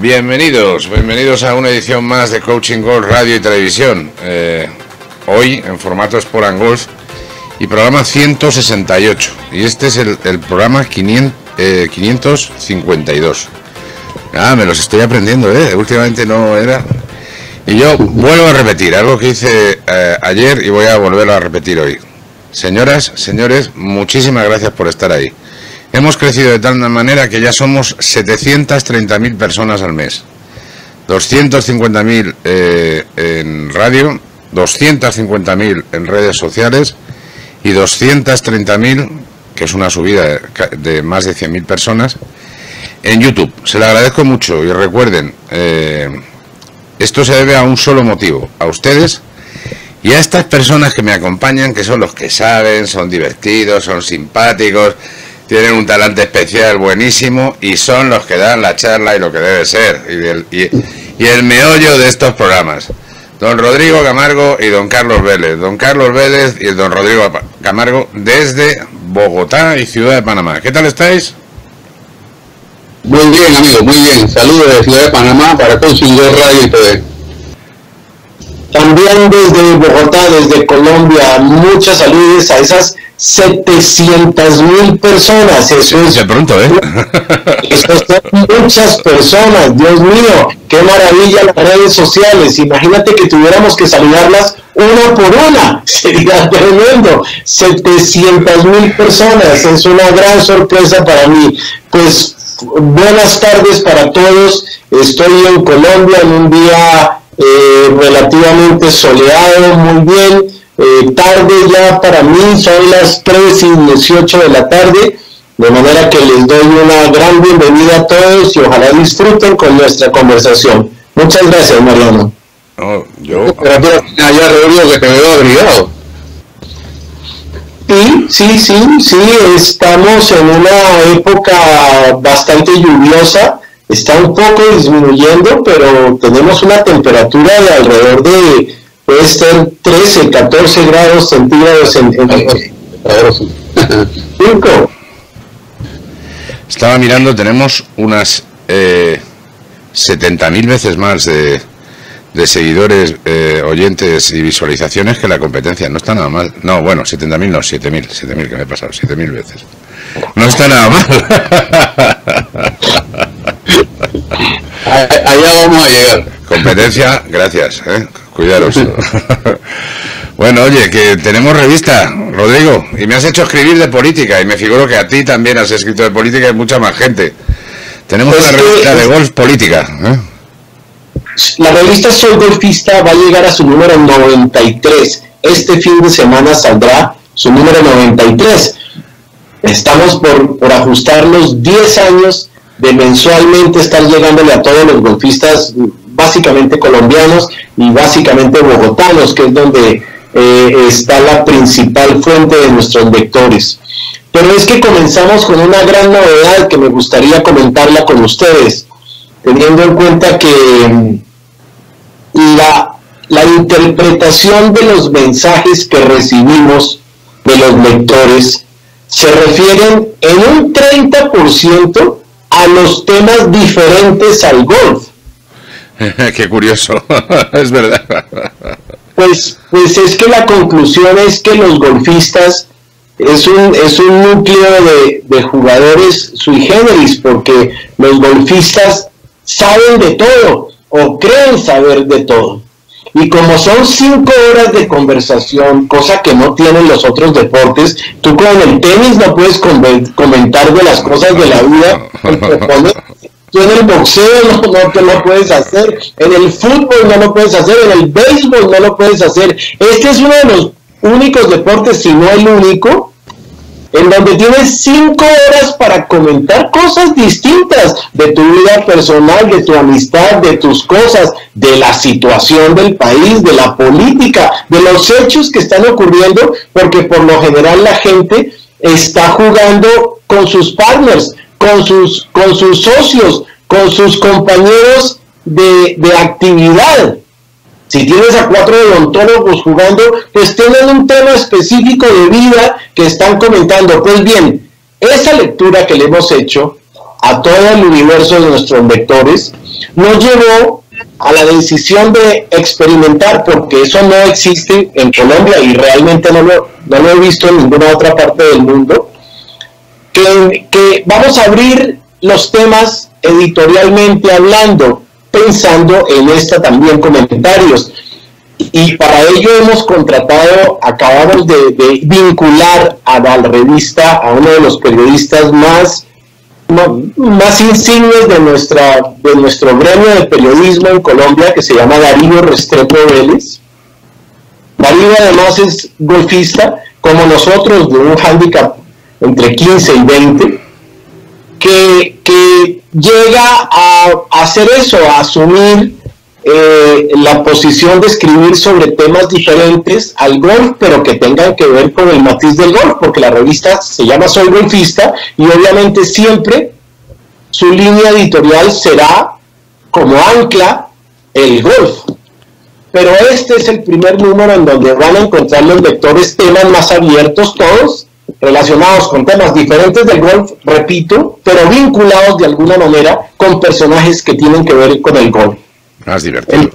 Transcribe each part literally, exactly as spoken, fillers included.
Bienvenidos, bienvenidos a una edición más de Coaching Golf Radio y Televisión. Eh, hoy en formato Sport and Golf y programa ciento sesenta y ocho. Y este es el, el programa quinientos, eh, quinientos cincuenta y dos. Ah, me los estoy aprendiendo, ¿eh? Últimamente no era... Y yo vuelvo a repetir algo que hice eh, ayer y voy a volverlo a repetir hoy. Señoras, señores, muchísimas gracias por estar ahí. Hemos crecido de tal manera que ya somos setecientas treinta mil personas al mes. doscientas cincuenta mil eh, en radio, doscientas cincuenta mil en redes sociales y doscientas treinta mil, que es una subida de, de más de cien mil personas, en YouTube. Se lo agradezco mucho y recuerden, eh, esto se debe a un solo motivo, a ustedes y a estas personas que me acompañan, que son los que saben, son divertidos, son simpáticos, tienen un talante especial buenísimo y son los que dan la charla y lo que debe ser y el, y, y el meollo de estos programas. Don Rodrigo Camargo y don Carlos Vélez. Don Carlos Vélez y el don Rodrigo Camargo desde Bogotá y Ciudad de Panamá. ¿Qué tal estáis? Muy bien, amigo, muy bien. Saludos de Ciudad de Panamá para Coaching Golf Radio y T V. También desde Bogotá, desde Colombia, muchas saludos a esas setecientas mil personas. Eso es de pronto, ¿eh? Eso son muchas personas, Dios mío, qué maravilla las redes sociales. Imagínate que tuviéramos que saludarlas una por una, sería tremendo. setecientas mil personas, es una gran sorpresa para mí. Pues buenas tardes para todos. Estoy en Colombia en un día eh, relativamente soleado, muy bien. Eh, tarde ya para mí, son las tres y dieciocho de la tarde, de manera que les doy una gran bienvenida a todos y ojalá disfruten con nuestra conversación. Muchas gracias, Mariano. No, yo... Allá, Rodrigo, que te veo abrigado. Sí, sí, sí, sí, estamos en una época bastante lluviosa, está un poco disminuyendo, pero tenemos una temperatura de alrededor de, puede ser trece, catorce grados centígrados en, en, cinco. Estaba mirando, tenemos unas eh, setenta mil veces más de, de seguidores, eh, oyentes y visualizaciones que la competencia. No está nada mal. No, bueno, setenta mil no, siete mil, siete mil que me he pasado, siete mil veces. No está nada mal. Allá vamos a llegar. Competencia, gracias, ¿eh? Cuidaros. Bueno, oye, que tenemos revista, Rodrigo, y me has hecho escribir de política, y me figuro que a ti también has escrito de política y mucha más gente. Tenemos pues una revista que, de golf política, ¿eh? La revista Soy Golfista va a llegar a su número noventa y tres. Este fin de semana saldrá su número noventa y tres. Estamos por, por ajustar los diez años de mensualmente estar llegándole a todos los golfistas, básicamente colombianos y básicamente bogotanos, que es donde eh, está la principal fuente de nuestros lectores. Pero es que comenzamos con una gran novedad que me gustaría comentarla con ustedes, teniendo en cuenta que la, la interpretación de los mensajes que recibimos de los lectores se refieren en un treinta por ciento a los temas diferentes al golf. Qué curioso, es verdad. Pues, pues es que la conclusión es que los golfistas es un, es un núcleo de, de jugadores sui generis, porque los golfistas saben de todo, o creen saber de todo. Y como son cinco horas de conversación, cosa que no tienen los otros deportes, tú con el tenis no puedes comentar de las cosas de la vida, tú en el boxeo no, no te lo puedes hacer, en el fútbol no lo puedes hacer, en el béisbol no lo puedes hacer. Este es uno de los únicos deportes, si no el único, en donde tienes cinco horas para comentar cosas distintas de tu vida personal, de tu amistad, de tus cosas, de la situación del país, de la política, de los hechos que están ocurriendo, porque por lo general la gente está jugando con sus partners, con sus, con sus socios, con sus compañeros de, de actividad. Si tienes a cuatro odontólogos jugando, pues tienen un tema específico de vida que están comentando. Pues bien, esa lectura que le hemos hecho a todo el universo de nuestros lectores, nos llevó a la decisión de experimentar, porque eso no existe en Colombia y realmente no lo, no lo he visto en ninguna otra parte del mundo, que, que vamos a abrir los temas editorialmente hablando, pensando en esta también comentarios. Y para ello hemos contratado, acabamos de, de vincular a la revista a uno de los periodistas más, más insignes de, nuestra, de nuestro gremio de periodismo en Colombia, que se llama Darío Restrepo Vélez. Darío además es golfista, como nosotros, de un hándicap entre quince y veinte, que, que llega a, a hacer eso, a asumir Eh, la posición de escribir sobre temas diferentes al golf, pero que tengan que ver con el matiz del golf, porque la revista se llama Soy Golfista y obviamente siempre su línea editorial será como ancla el golf. Pero este es el primer número en donde van a encontrar los lectores temas más abiertos, todos relacionados con temas diferentes del golf, repito, pero vinculados de alguna manera con personajes que tienen que ver con el golf. Más divertido.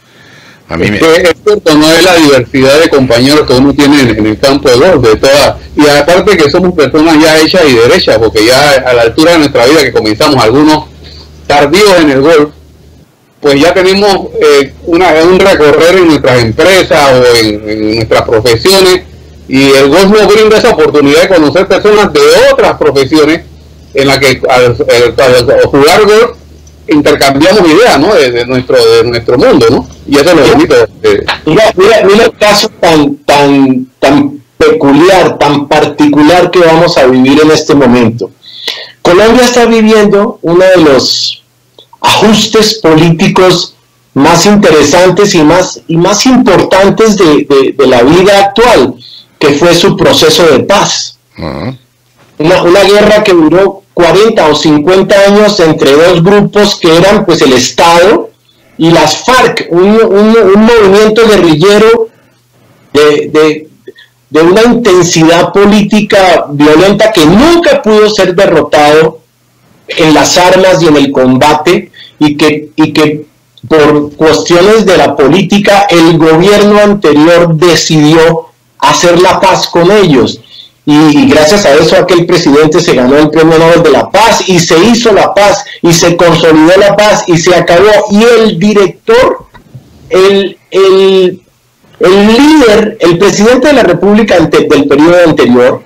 A mí me... Es cierto, no es la diversidad de compañeros que uno tiene en, en el campo de golf, de todas, y aparte que somos personas ya hechas y derechas, porque ya a la altura de nuestra vida que comenzamos algunos tardíos en el golf, pues ya tenemos eh, una, un recorrer en nuestras empresas o en, en nuestras profesiones, y el golf nos brinda esa oportunidad de conocer personas de otras profesiones en las que al, al, al jugar golf intercambiamos ideas, ¿no? De, de nuestro de nuestro mundo, ¿no? Y eso es lo bonito. De... Mira, mira, mira el caso tan tan tan peculiar, tan particular que vamos a vivir en este momento. Colombia está viviendo uno de los ajustes políticos más interesantes y más y más importantes de, de, de la vida actual, que fue su proceso de paz. Uh-huh. Una, una guerra que duró cuarenta o cincuenta años entre dos grupos que eran pues el Estado y las FARC, un, un, un movimiento guerrillero de, de, de una intensidad política violenta que nunca pudo ser derrotado en las armas y en el combate, y que, y que por cuestiones de la política el gobierno anterior decidió hacer la paz con ellos. Y gracias a eso aquel presidente se ganó el Premio Nobel de la Paz, y se hizo la paz, y se consolidó la paz, y se acabó. Y el director, el, el, el líder, el presidente de la República ante, del periodo anterior,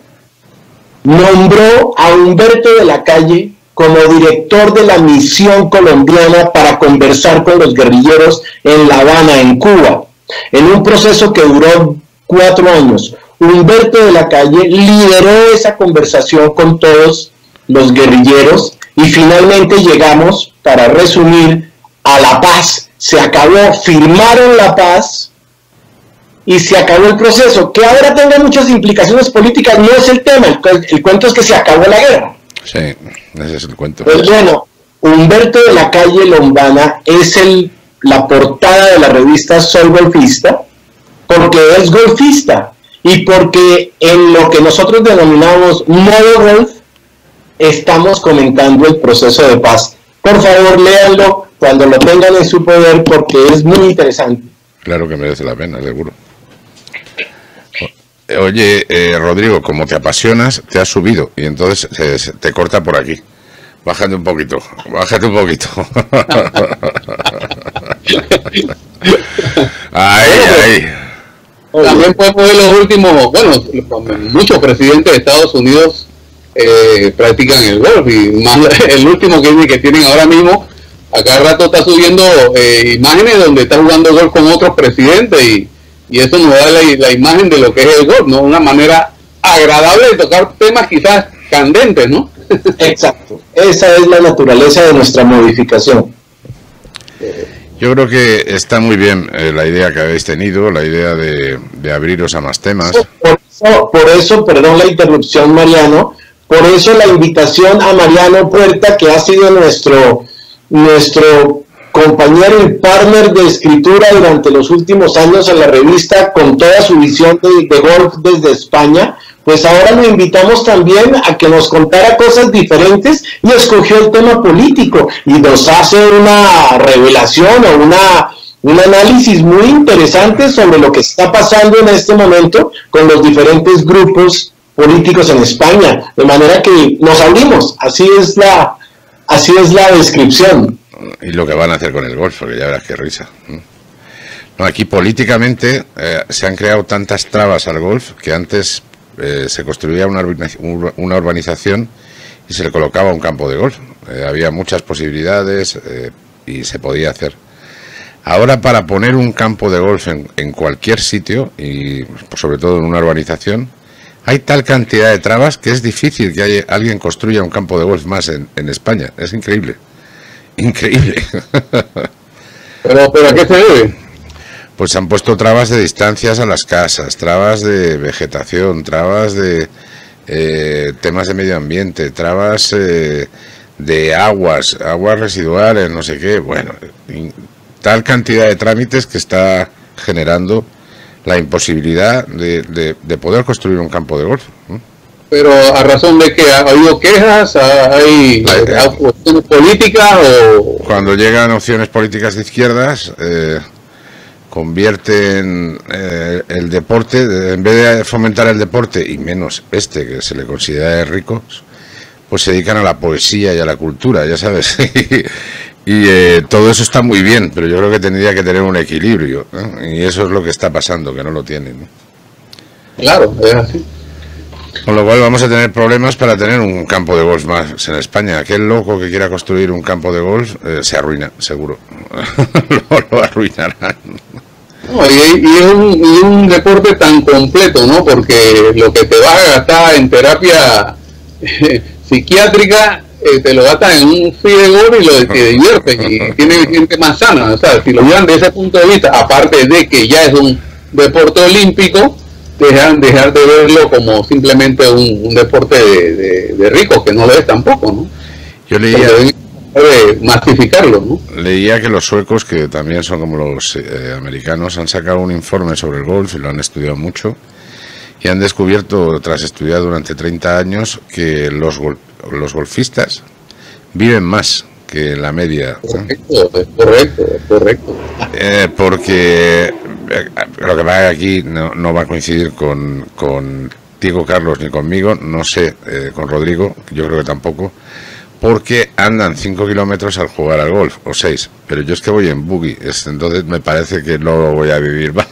nombró a Humberto de la Calle como director de la misión colombiana para conversar con los guerrilleros en La Habana, en Cuba, en un proceso que duró cuatro años. Humberto de la Calle lideró esa conversación con todos los guerrilleros y finalmente llegamos, para resumir, a la paz. Se acabó, firmaron la paz y se acabó el proceso. Que ahora tenga muchas implicaciones políticas no es el tema, el, el cuento es que se acabó la guerra. Sí, ese es el cuento. Pues bueno, Humberto de la Calle Lombana es el, la portada de la revista Soy Golfista, porque es golfista. Y porque en lo que nosotros denominamos modo golf, estamos comentando el proceso de paz. Por favor, léanlo cuando lo tengan en su poder, porque es muy interesante. Claro que merece la pena, seguro. Oye, eh, Rodrigo, como te apasionas, te has subido y entonces eh, te corta por aquí. Bájate un poquito, bájate un poquito. Ahí, ahí. También podemos ver los últimos, bueno, muchos presidentes de Estados Unidos eh, practican el golf, y más el último que, que tienen ahora mismo, a cada rato está subiendo eh, imágenes donde está jugando golf con otros presidentes, y, y eso nos da la, la imagen de lo que es el golf, ¿no? Una manera agradable de tocar temas quizás candentes, ¿no? Exacto, esa es la naturaleza de nuestra modificación. Yo creo que está muy bien eh, la idea que habéis tenido, la idea de, de abriros a más temas. Por eso, por eso, perdón la interrupción, Mariano, por eso la invitación a Mariano Puerta, que ha sido nuestro, nuestro compañero y partner de escritura durante los últimos años en la revista, con toda su visión de, de golf desde España, pues ahora lo invitamos también a que nos contara cosas diferentes y escogió el tema político y nos hace una revelación o una, un análisis muy interesante sobre lo que está pasando en este momento con los diferentes grupos políticos en España, de manera que nos abrimos, así es la, así es la descripción. Y lo que van a hacer con el golf, porque ya verás qué risa. No, aquí políticamente eh, se han creado tantas trabas al golf que antes eh, se construía una, una urbanización y se le colocaba un campo de golf. Eh, había muchas posibilidades eh, y se podía hacer. Ahora, para poner un campo de golf en, en cualquier sitio, y sobre todo en una urbanización, hay tal cantidad de trabas que es difícil que haya, alguien construya un campo de golf más en, en España. Es increíble. Increíble. ¿Pero, pero a qué se debe? Pues se han puesto trabas de distancias a las casas, trabas de vegetación, trabas de eh, temas de medio ambiente, trabas eh, de aguas, aguas residuales, no sé qué. Bueno, tal cantidad de trámites que está generando la imposibilidad de, de, de poder construir un campo de golf. Pero a razón de que ha habido quejas, hay opciones políticas o... Cuando llegan opciones políticas de izquierdas, eh, convierten eh, el deporte, en vez de fomentar el deporte, y menos este que se le considera de ricos, pues se dedican a la poesía y a la cultura, ya sabes. Y eh, todo eso está muy bien, pero yo creo que tendría que tener un equilibrio, ¿no? Y eso es lo que está pasando, que no lo tienen, ¿no? Claro, es así. Con lo cual vamos a tener problemas para tener un campo de golf más en España. Aquel loco que quiera construir un campo de golf eh, se arruina, seguro. lo, lo arruinarán. No, y, y, es un, y es un deporte tan completo, ¿no? Porque lo que te vas a gastar en terapia eh, psiquiátrica, eh, te lo gastas en un free de golf y lo te diviertes y tiene gente más sana. O sea, si lo llevan desde ese punto de vista, aparte de que ya es un deporte olímpico, dejan dejar de verlo como simplemente un, un deporte de, de, de ricos, que no lo es tampoco, ¿no? Yo leía... de masificarlo, ¿no? Leía que los suecos, que también son como los eh, americanos, han sacado un informe sobre el golf y lo han estudiado mucho y han descubierto, tras estudiar durante treinta años, que los, gol los golfistas viven más que la media. Correcto, es correcto, es correcto. Eh, porque eh, lo que va aquí no, no va a coincidir con, con Diego Carlos ni conmigo, no sé, eh, con Rodrigo, yo creo que tampoco, porque andan cinco kilómetros al jugar al golf, o seis, pero yo es que voy en buggy, entonces me parece que no lo voy a vivir más.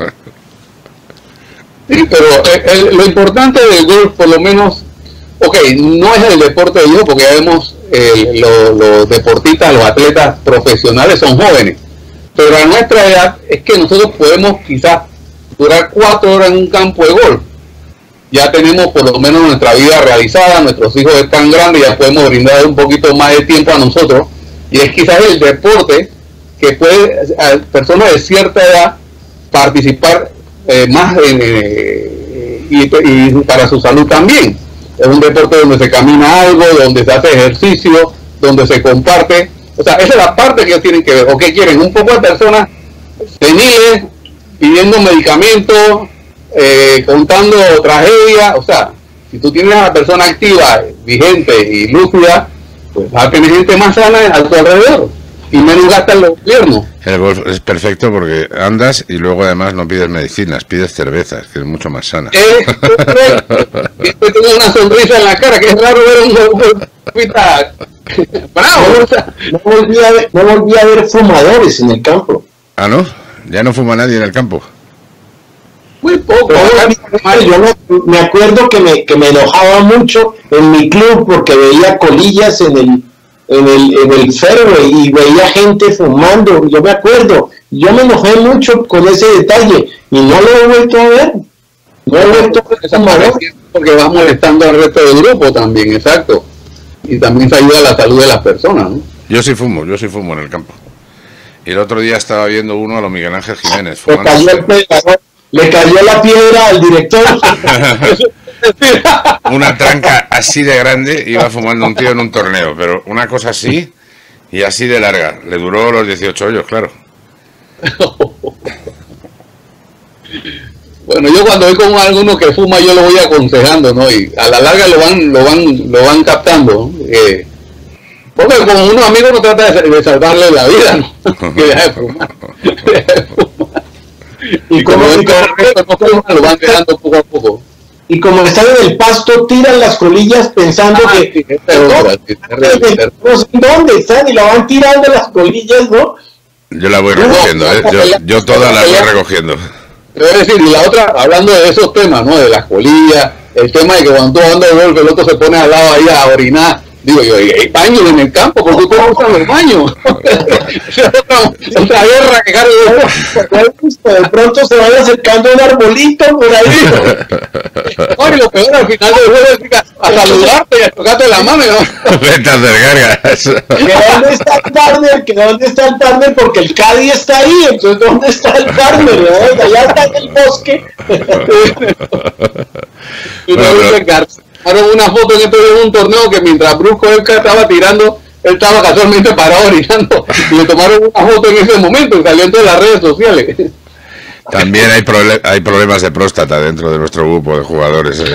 Sí, pero eh, el, lo importante del golf, por lo menos, ok, no es el deporte de ellos, porque ya vemos eh, lo, los deportistas, los atletas profesionales son jóvenes, pero a nuestra edad es que nosotros podemos quizás durar cuatro horas en un campo de golf. Ya tenemos por lo menos nuestra vida realizada, nuestros hijos están grandes, ya podemos brindar un poquito más de tiempo a nosotros, y es quizás el deporte que puede a personas de cierta edad participar eh, más en, eh, y, y para su salud también. Es un deporte donde se camina algo, donde se hace ejercicio, donde se comparte. O sea, esa es la parte que ellos tienen que ver. ¿O qué quieren? Un poco de personas seniles pidiendo medicamentos, eh, contando tragedia. O sea, si tú tienes a la persona activa, vigente y lúcida, pues vas a tener gente más sana a tu alrededor y menos gasta en los gobiernos. El golf es perfecto porque andas y luego además no pides medicinas, pides cervezas, que es mucho más sana. Es correcto. Después tengo una sonrisa en la cara, que es raro ver un golfista bravo. No, no, volví a ver, no volví a ver fumadores en el campo. Ah, ¿no? Ya no fuma nadie en el campo. Muy poco. Yo me, me acuerdo que me, que me enojaba mucho en mi club porque veía colillas en el en el, en el fairway y veía gente fumando. Yo me acuerdo, yo me enojé mucho con ese detalle y no lo he vuelto a ver. No he vuelto a ver fumador. Porque va molestando al resto del grupo también, exacto. Y también se ayuda a la salud de las personas, ¿no? Yo sí fumo, yo sí fumo en el campo. Y el otro día estaba viendo uno a lo Miguel Ángel Jiménez. Le cayó, el, le cayó la piedra al director. Una tranca así de grande iba fumando un tío en un torneo, pero una cosa así y así de larga. Le duró los dieciocho hoyos, claro. Bueno, Bueno, yo cuando voy con alguno que fuma, yo lo voy aconsejando, ¿no? Y a la larga lo van, lo van, lo van captando, ¿no? Eh, porque como unos amigos no trata de, de salvarle la vida, ¿no? Que deja de fumar. Deja de fumar. Y como el resto no fuma, lo van dejando poco a poco. Y como están en el pasto, tiran las colillas pensando ah, que... Sí, pero, no, sí, no sé dónde están y la van tirando las colillas, ¿no? Yo la voy recogiendo, ¿eh? Yo, yo todas las voy recogiendo. Es decir, y la otra, hablando de esos temas, ¿no? De las colillas, el tema de que cuando tú andas de golf, el otro se pone al lado ahí a orinar. Digo yo, hay baños en el campo, ¿por qué ustedes usan los baños? Esa es otra, otra guerra que carga. De pronto se van acercando un arbolito por ahí. No, y lo peor al final del juego es a saludarte y a tocarte la mano. ¿No? Vete a hacer cargas. ¿Que dónde está el partner? ¿Que dónde está el partner? Porque el caddy está ahí, entonces ¿dónde está el partner? ¿No? Allá está en el bosque. Y no bueno, tomaron una foto en este de un torneo que mientras Brusco Elka estaba tirando, él estaba casualmente parado orinando y le tomaron una foto en ese momento y salió en todas las redes sociales. También hay, proble hay problemas de próstata dentro de nuestro grupo de jugadores, ¿eh?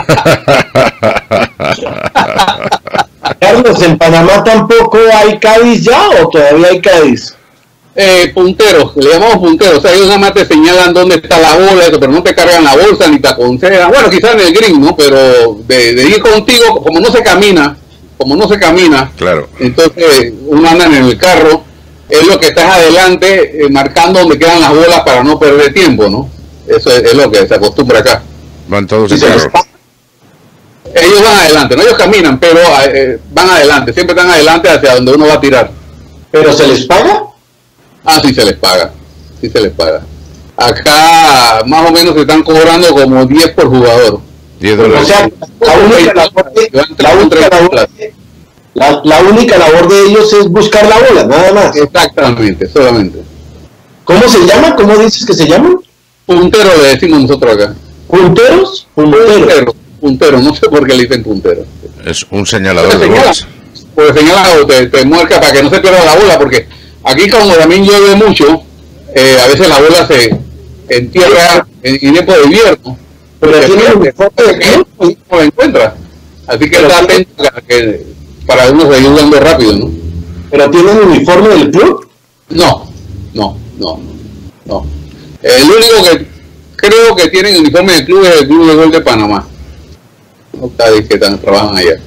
Carlos, ¿en Panamá tampoco hay Cádiz ya o todavía hay Cádiz? Eh, punteros, le llamamos punteros, o sea, ellos nada más te señalan dónde está la bola, eso, pero no te cargan la bolsa ni te aconsejan, bueno, quizás en el green, ¿no? Pero de, de ir contigo, como no se camina, como no se camina, claro. Entonces uno anda en el carro, es lo que estás adelante, eh, marcando donde quedan las bolas para no perder tiempo, ¿no? Eso es, es lo que se acostumbra acá. Van todos en carro. Ellos van adelante, no ellos caminan, pero eh, van adelante, siempre están adelante hacia donde uno va a tirar. ¿Pero se les paga? Ah, sí se les paga, sí se les paga. Acá más o menos se están cobrando como diez por jugador. diez dólares. O sea, la única labor de, la única labor de, la, la única labor de ellos es buscar la bola, nada más. Exactamente, solamente. ¿Cómo se llama? ¿Cómo dices que se llaman? Puntero le decimos nosotros acá. ¿Punteros? Punteros. Puntero, puntero, no sé por qué le dicen puntero. Es un señalador de bolas. Pues señala o te, te muerca para que no se pierda la bola, porque aquí como también llueve mucho, eh, a veces la bola se entierra en tiempo de invierno, pero tiene un uniforme de club y no la encuentra. Así que está atento para que para uno seguir jugando rápido, ¿no? ¿Pero tienen uniforme del club? No, no, no, no. El único que creo que tienen uniforme del club es el Club de Golf de Panamá. No sabes que trabajan allá.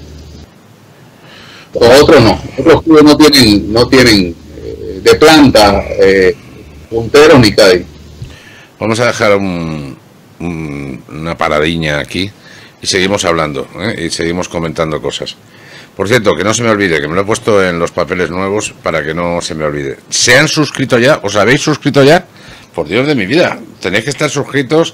Los otros no, otros clubes no tienen, no tienen eh, de planta eh, punteros ni caddy. Vamos a dejar un, un, una paradiña aquí y seguimos hablando, ¿eh? Y seguimos comentando cosas. Por cierto, que no se me olvide, que me lo he puesto en los papeles nuevos para que no se me olvide. ¿Se han suscrito ya? ¿Os habéis suscrito ya? Por Dios de mi vida, tenéis que estar suscritos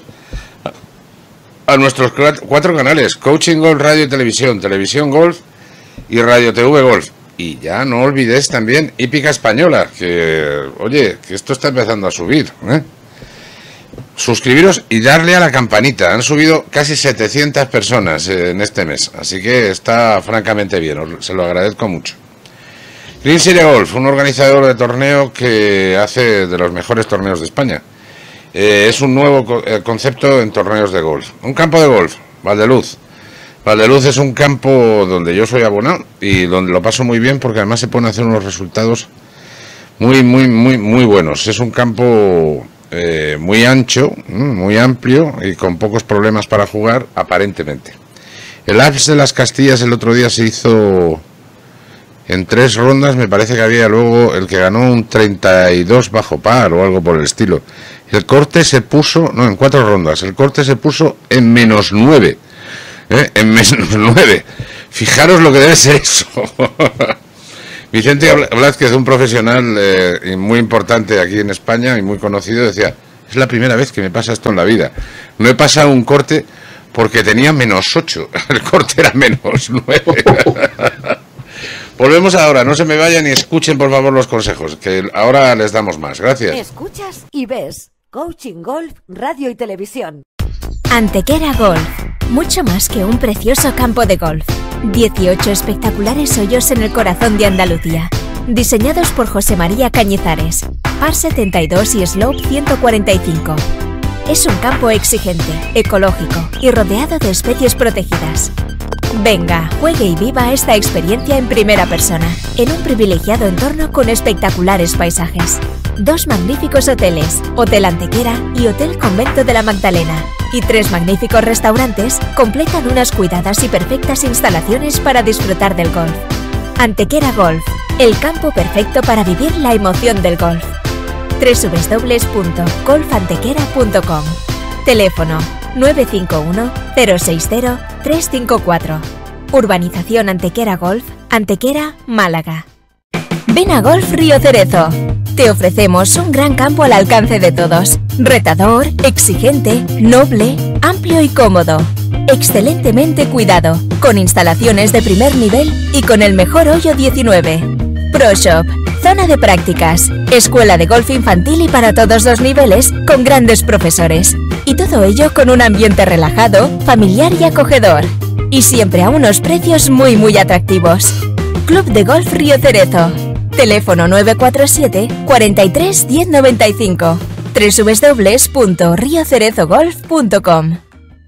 a, a nuestros cuatro canales: Coaching Golf, Radio y Televisión, Televisión Golf y Radio T V Golf. Y ya no olvidéis también Hípica Española, que, oye, que esto está empezando a subir, ¿eh? Suscribiros y darle a la campanita. Han subido casi setecientas personas en este mes, así que está francamente bien, os, se lo agradezco mucho. Green City Golf, un organizador de torneo que hace de los mejores torneos de España. Eh, es un nuevo co eh, concepto en torneos de golf. Un campo de golf, Valdeluz. Valdeluz es un campo donde yo soy abonado y donde lo paso muy bien porque además se pueden hacer unos resultados muy, muy, muy, muy buenos. Es un campo eh, muy ancho, muy amplio y con pocos problemas para jugar, aparentemente. El Alps de las Castillas el otro día se hizo en tres rondas, me parece que había luego el que ganó un treinta y dos bajo par o algo por el estilo. El corte se puso, no, en cuatro rondas, el corte se puso en menos nueve. ¿Eh? En menos nueve. Fijaros lo que debe ser eso. Vicente Blázquez, un profesional eh, muy importante aquí en España y muy conocido, decía: es la primera vez que me pasa esto en la vida. No he pasado un corte porque tenía menos ocho. El corte era menos nueve. Volvemos ahora, no se me vayan y escuchen por favor los consejos, que ahora les damos más. Gracias. Escuchas y ves Coaching Golf, Radio y Televisión. Antequera Golf, mucho más que un precioso campo de golf. dieciocho espectaculares hoyos en el corazón de Andalucía, diseñados por José María Cañizares, par setenta y dos y slope ciento cuarenta y cinco. Es un campo exigente, ecológico y rodeado de especies protegidas. Venga, juegue y viva esta experiencia en primera persona, en un privilegiado entorno con espectaculares paisajes. Dos magníficos hoteles, Hotel Antequera y Hotel Convento de la Magdalena, y tres magníficos restaurantes completan unas cuidadas y perfectas instalaciones para disfrutar del golf. Antequera Golf, el campo perfecto para vivir la emoción del golf. doble u doble u doble u punto golf antequera punto com. Teléfono nueve cinco uno, cero seis cero, tres cinco cuatro. Urbanización Antequera Golf, Antequera, Málaga. Ven a Golf Río Cerezo. Te ofrecemos un gran campo al alcance de todos. Retador, exigente, noble, amplio y cómodo. Excelentemente cuidado, con instalaciones de primer nivel y con el mejor hoyo diecinueve. Pro Shop, zona de prácticas, escuela de golf infantil y para todos los niveles, con grandes profesores. Y todo ello con un ambiente relajado, familiar y acogedor. Y siempre a unos precios muy muy atractivos. Club de Golf Río Cerezo. Teléfono nueve cuatro siete, cuatro tres, diez noventa y cinco. doble u doble u doble u punto rio cerezo golf punto com.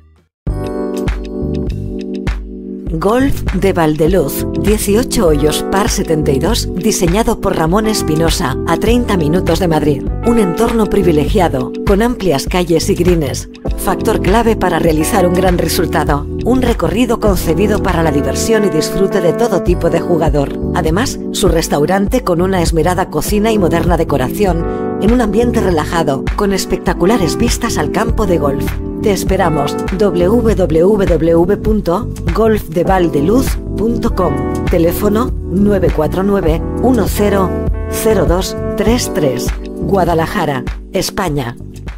Golf de Valdeluz, dieciocho hoyos par setenta y dos, diseñado por Ramón Espinosa, a treinta minutos de Madrid. Un entorno privilegiado, con amplias calles y greens. Factor clave para realizar un gran resultado. Un recorrido concebido para la diversión y disfrute de todo tipo de jugador. Además, su restaurante con una esmerada cocina y moderna decoración, en un ambiente relajado, con espectaculares vistas al campo de golf. Te esperamos. doble u doble u doble u punto golf de valdeluz punto com. Teléfono nueve cuatro nueve, uno cero, cero dos tres tres. Guadalajara, España.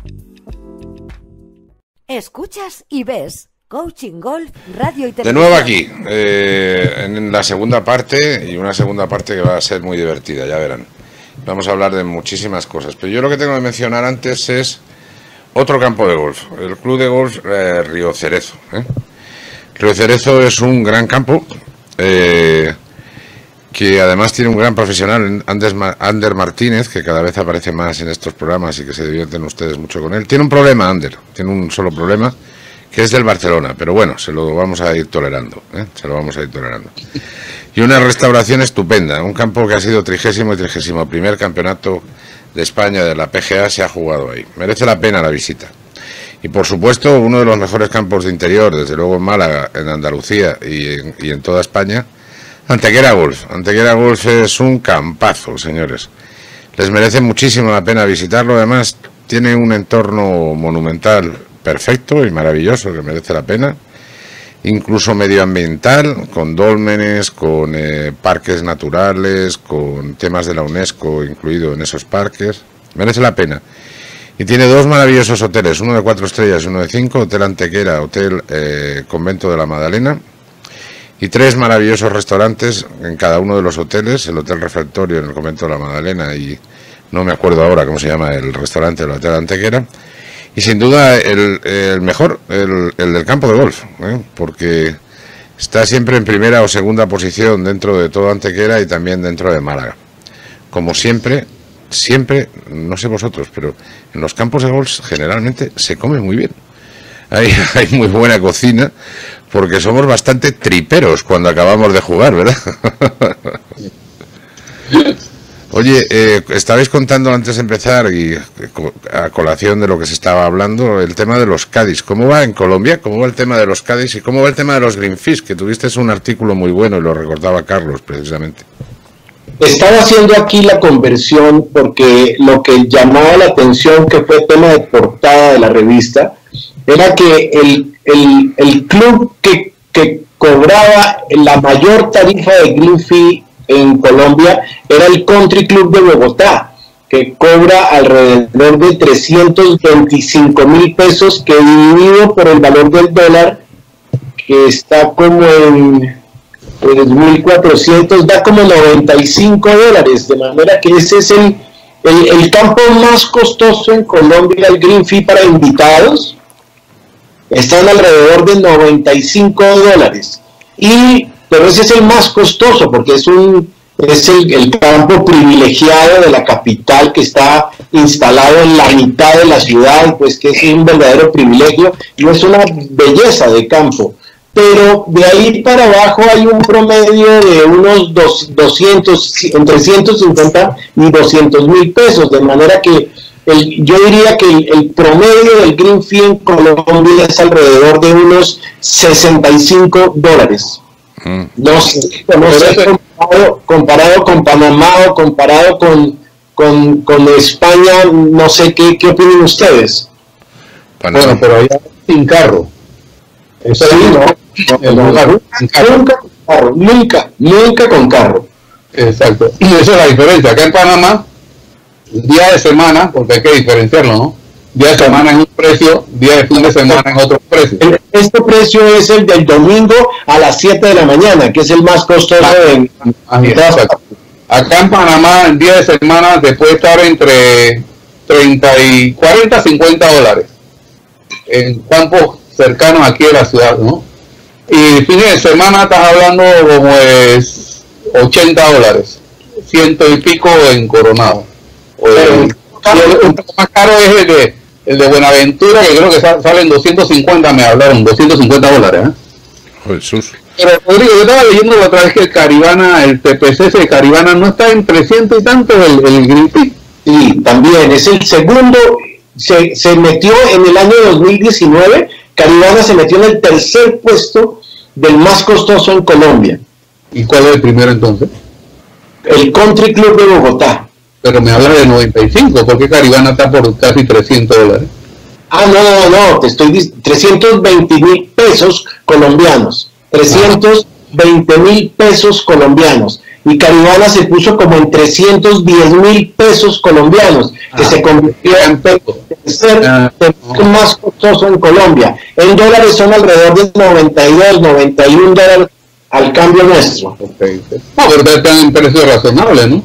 Escuchas y ves Coaching Golf, Radio y Televisión. De nuevo aquí, eh, en la segunda parte, y una segunda parte que va a ser muy divertida, ya verán. Vamos a hablar de muchísimas cosas, pero yo lo que tengo que mencionar antes es otro campo de golf, el Club de Golf eh, Río Cerezo. ¿eh? Río Cerezo es un gran campo eh, que además tiene un gran profesional, Ander Martínez, que cada vez aparece más en estos programas y que se divierten ustedes mucho con él. Tiene un problema, Ander, tiene un solo problema, que es del Barcelona, pero bueno, se lo vamos a ir tolerando, ¿eh? se lo vamos a ir tolerando. Y una restauración estupenda, un campo que ha sido trigésimo y trigésimo primer campeonato de España de la P G A se ha jugado ahí. Merece la pena la visita. Y por supuesto, uno de los mejores campos de interior, desde luego en Málaga, en Andalucía y en, y en toda España, Antequera Golf. Antequera Golf es un campazo, señores. Les merece muchísimo la pena visitarlo. Además, tiene un entorno monumental perfecto y maravilloso que merece la pena. Incluso medioambiental, con dólmenes, con eh, parques naturales, con temas de la UNESCO incluido en esos parques. Merece la pena. Y tiene dos maravillosos hoteles, uno de cuatro estrellas y uno de cinco, Hotel Antequera, Hotel eh, Convento de la Magdalena, y tres maravillosos restaurantes en cada uno de los hoteles, el Hotel Refectorio en el Convento de la Magdalena y no me acuerdo ahora cómo se llama el restaurante del Hotel Antequera. Y sin duda el, el mejor, el, el del campo de golf, ¿eh? porque está siempre en primera o segunda posición dentro de todo Antequera y también dentro de Málaga. Como siempre, siempre, no sé vosotros, pero en los campos de golf generalmente se come muy bien. Hay, hay muy buena cocina porque somos bastante triperos cuando acabamos de jugar, ¿verdad? Oye, eh, estabais contando antes de empezar y a colación de lo que se estaba hablando, el tema de los caddies. ¿Cómo va en Colombia? ¿Cómo va el tema de los caddies? ¿Y cómo va el tema de los greenfish? Que tuviste un artículo muy bueno y lo recordaba Carlos, precisamente. Estaba haciendo aquí la conversión porque lo que llamaba la atención, que fue tema de portada de la revista, era que el, el, el club que, que cobraba la mayor tarifa de greenfish en Colombia era el Country Club de Bogotá, que cobra alrededor de trescientos veinticinco mil pesos, que dividido por el valor del dólar, que está como en pues, mil cuatrocientos, da como noventa y cinco dólares, de manera que ese es el, el, el campo más costoso en Colombia, el greenfish para invitados, están alrededor de noventa y cinco dólares. Y pero ese es el más costoso porque es un es el, el campo privilegiado de la capital que está instalado en la mitad de la ciudad, pues que es un verdadero privilegio y es una belleza de campo. Pero de ahí para abajo hay un promedio de unos dos, doscientos, entre ciento cincuenta y doscientos mil pesos, de manera que el, yo diría que el, el promedio del green fee en Colombia es alrededor de unos sesenta y cinco dólares. Mm. No sé, no sé comparado, comparado con Panamá o comparado con, con, con España, no sé qué, qué opinan ustedes. Panamá. Bueno, pero allá sin carro. Eso sí, no. No, no, no, nunca con carro, nunca, nunca con carro. Exacto. Y esa es la diferencia. Acá en Panamá, día de semana, porque hay que diferenciarlo, ¿no? Día de semana es un precio, día de fin de semana es otro precio. Este precio es el del domingo a las siete de la mañana, que es el más costoso de... Acá en Panamá, el día de semana te puede estar entre treinta y cuarenta, cincuenta dólares. En campos cercanos aquí de la ciudad, ¿no? Y fines de semana estás hablando como es ochenta dólares, ciento y pico en Coronado. Pero, el, un poco más caro es el de, el de Buenaventura, que creo que salen doscientos cincuenta, me hablaron, doscientos cincuenta dólares. ¿eh? Jesús. Pero Rodrigo, yo estaba leyendo la otra vez que el Caribana, el T P C S de Caribana no está en trescientos y tanto el, el Green Fee. Sí, también, es el segundo, se, se metió en el año dos mil diecinueve, Caribana se metió en el tercer puesto del más costoso en Colombia. ¿Y cuál es el primero entonces? El Country Club de Bogotá. Pero me habla de noventa y cinco, porque Caribana está por casi trescientos dólares. Ah, no, no, no, te estoy diciendo trescientos veinte mil pesos colombianos. trescientos veinte mil pesos colombianos. Y Caribana se puso como en trescientos diez mil pesos colombianos, que ah, se convirtió en el ser ah, no. más costoso en Colombia. En dólares son alrededor de noventa y dos, noventa y uno dólares al cambio nuestro. Okay. No, pero están en precios razonables, ¿no?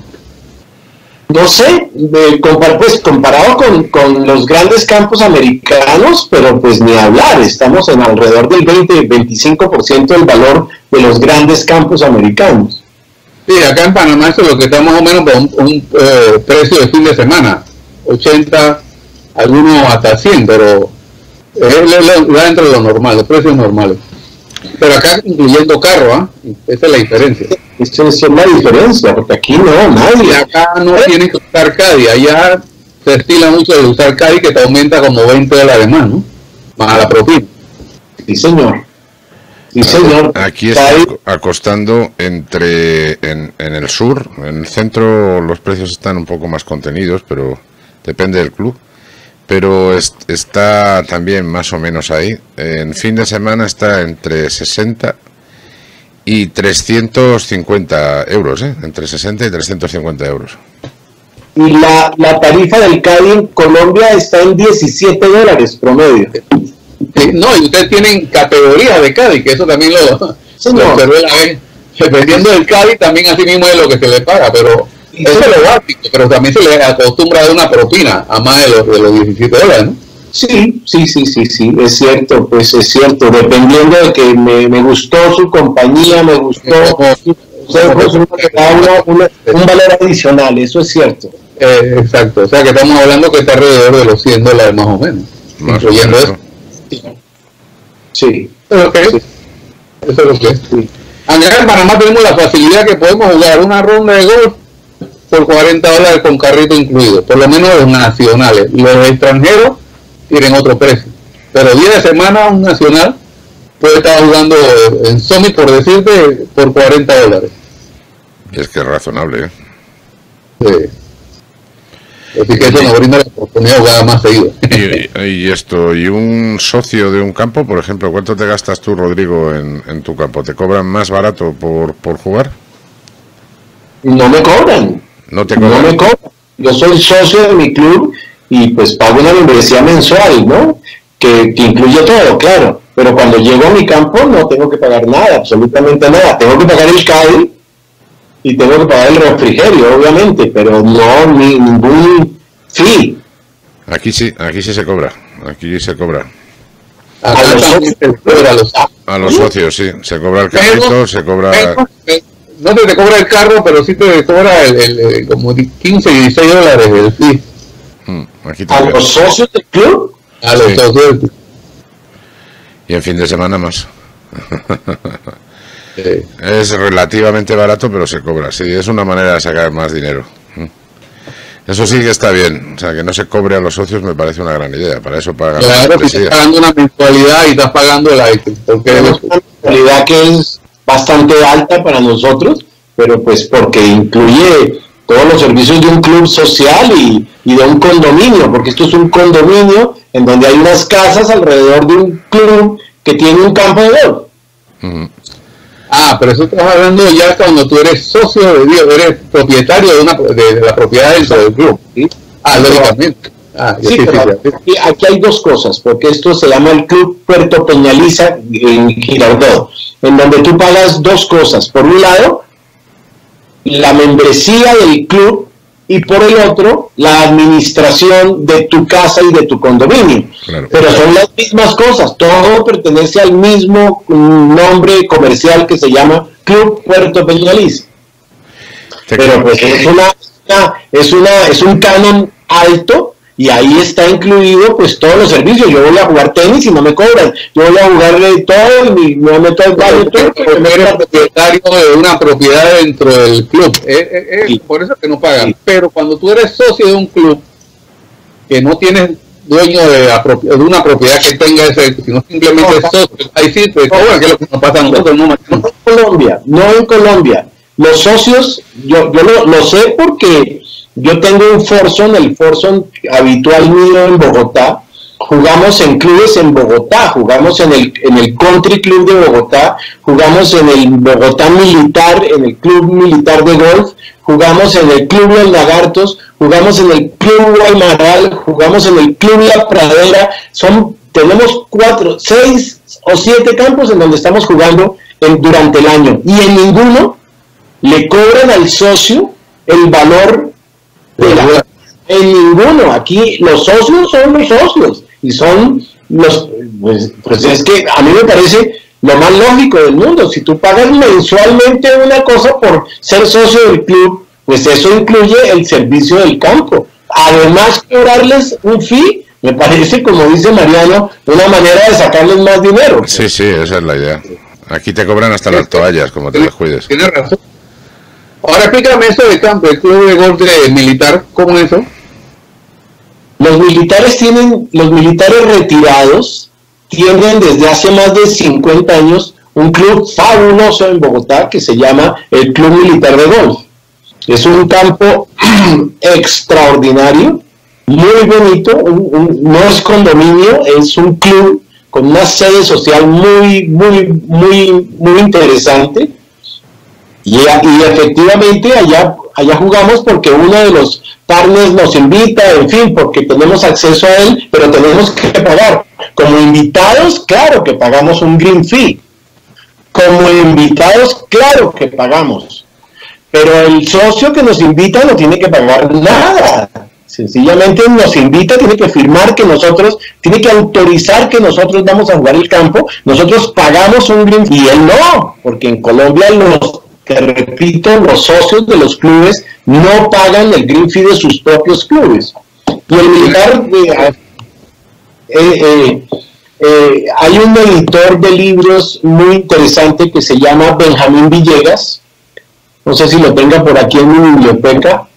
No sé, de, pues comparado con, con los grandes campos americanos, pero pues ni hablar, estamos en alrededor del veinte, veinticinco por ciento del valor de los grandes campos americanos. Sí, acá en Panamá eso es lo que está más o menos por un, un eh, precio de fin de semana, ochenta, algunos hasta cien, pero es va dentro de lo normal, los precios normales. Pero acá incluyendo carro, ¿eh? Esa es la diferencia. Esa es la diferencia, porque aquí no, nadie. Y acá no tienes que usar Caddy, allá se estila mucho de usar Caddy que te aumenta como veinte dólares más, ¿no? Más la propina. Sí, señor. Sí, señor. Aquí está acostando entre en, en el sur, en el centro los precios están un poco más contenidos, pero depende del club. Pero es, está también más o menos ahí. En fin de semana está entre sesenta y trescientos cincuenta euros, ¿eh? Entre sesenta y trescientos cincuenta euros. Y la, la tarifa del Caddy en Colombia está en diecisiete dólares promedio. Sí, no, y ustedes tienen categorías de Caddy, que eso también lo, sí, lo observé la vez. Dependiendo del Caddy, también así mismo es lo que se le paga, pero sí, eso es lo básico, pero también se le acostumbra a dar una propina a más de los, de los diecisiete dólares, ¿no? Sí, sí, sí, sí, sí, es cierto, pues es cierto, dependiendo de que me, me gustó su compañía, me gustó, o sea, pues uno que da una, una, un valor adicional, eso es cierto. Eh, exacto, o sea que estamos hablando que está alrededor de los cien dólares más o menos, más incluyendo eso. Sí. Okay. Sí. Eso es lo que es. Sí. Acá en Panamá tenemos la facilidad que podemos jugar una ronda de golf por cuarenta dólares con carrito incluido, por lo menos los nacionales. Los extranjeros tienen otro precio. Pero día de semana un nacional puede estar jugando en Summit, por decirte, por cuarenta dólares. Es que es razonable, ¿eh? Sí. Así que eso nos brinda la oportunidad de jugar más seguido. Y, y esto, y un socio de un campo, por ejemplo, ¿cuánto te gastas tú, Rodrigo, en, en tu campo? ¿Te cobran más barato por, por jugar? No me cobran. No te cobran. No me cobran. Yo soy socio de mi club y pues pago una membresía mensual, ¿no? Que, que incluye todo, claro. Pero cuando llego a mi campo no tengo que pagar nada, absolutamente nada. Tengo que pagar el Caddy y tengo que pagar el refrigerio, obviamente, pero no ni, ningún fee. Aquí sí, aquí sí se cobra, aquí se cobra. A, a, los, socios, a, los, a los socios, sí, se cobra el carrito, se cobra... Menos, no te, te cobra el carro, pero sí te cobra el, el, el como quince, dieciséis dólares el fee. Hmm, aquí ¿A también. los socios del club? A los Sí. socios del club. Y en fin de semana más. Sí. Es relativamente barato, pero se cobra. Sí, es una manera de sacar más dinero. Eso sí que está bien. O sea, que no se cobre a los socios me parece una gran idea. Para eso pagan. Claro, que estás pagando una mensualidad y estás pagando el item. Porque Es una mensualidad que es bastante alta para nosotros, pero pues porque incluye todos los servicios de un club social y, y de un condominio, porque esto es un condominio en donde hay unas casas alrededor de un club que tiene un campo de golf. Uh-huh. Ah, pero eso estás hablando ya cuando tú eres socio, de Dios, eres propietario de una de, de la propiedad dentro del club, ¿sí? Ah, lógicamente. Ah, Sí, sí, sí, pero sí, sí. aquí, aquí hay dos cosas, porque esto se llama el Club Puerto Peñaliza en Girardot, en donde tú pagas dos cosas. Por un lado, la membresía del club, y por el otro, la administración de tu casa y de tu condominio. Claro. Pero son las mismas cosas, todo pertenece al mismo nombre comercial que se llama Club Puerto Peñaliza. Te Pero cobra- pues es una, una- es una es un canon alto y ahí está incluido pues todos los servicios. Yo voy a jugar tenis y no me cobran, yo voy a jugar de todo y me meto al baño todo Porque tú eres propietario de una propiedad dentro del club. Eh, eh, eh, Sí. Por eso que no pagan. Sí. Pero cuando tú eres socio de un club que no tienes dueño de, la propi- de una propiedad que tenga ese, sino simplemente No, es socio, ahí sí te cobran, que es lo que nos pasa a nosotros, no no Martín? en Colombia, no en Colombia. Los socios, yo, yo lo, lo sé porque yo tengo un Forson, el Forson habitual mío en Bogotá. Jugamos en clubes en Bogotá, jugamos en el, en el Country Club de Bogotá, jugamos en el Bogotá Militar, en el Club Militar de Golf, jugamos en el Club Los Lagartos, jugamos en el Club Guaymaral, jugamos en el Club La Pradera. Son, tenemos cuatro, seis o siete campos en donde estamos jugando en, durante el año, y en ninguno le cobran al socio el valor de la... En ninguno. Aquí los socios son los socios y son los... Pues, pues es que a mí me parece lo más lógico del mundo. Si tú pagas mensualmente una cosa por ser socio del club, pues eso incluye el servicio del campo. Además, cobrarles un fee, me parece, como dice Mariano, una manera de sacarles más dinero. Sí, sí, esa es la idea. Aquí te cobran hasta las toallas, como te descuides. Tienes razón. Ahora explícame eso de campo, el club de golf de militar, ¿cómo es eso? Los militares tienen, los militares retirados tienen desde hace más de cincuenta años un club fabuloso en Bogotá que se llama el Club Militar de Golf. Es un campo extraordinario, muy bonito, un, un, no es condominio, es un club con una sede social muy, muy, muy, muy interesante. Y, y efectivamente allá, allá jugamos porque uno de los partners nos invita, en fin, porque tenemos acceso a él, pero tenemos que pagar. Como invitados, claro que pagamos un green fee. Como invitados, claro que pagamos. Pero el socio que nos invita no tiene que pagar nada. Sencillamente nos invita, tiene que firmar que nosotros, tiene que autorizar que nosotros vamos a jugar el campo. Nosotros pagamos un green fee y él no, porque en Colombia los... que repito, los socios de los clubes no pagan el green fee de sus propios clubes. Y el militar, eh, eh, eh, eh, hay un editor de libros muy interesante que se llama Benjamín Villegas, no sé si lo tenga por aquí en mi biblioteca.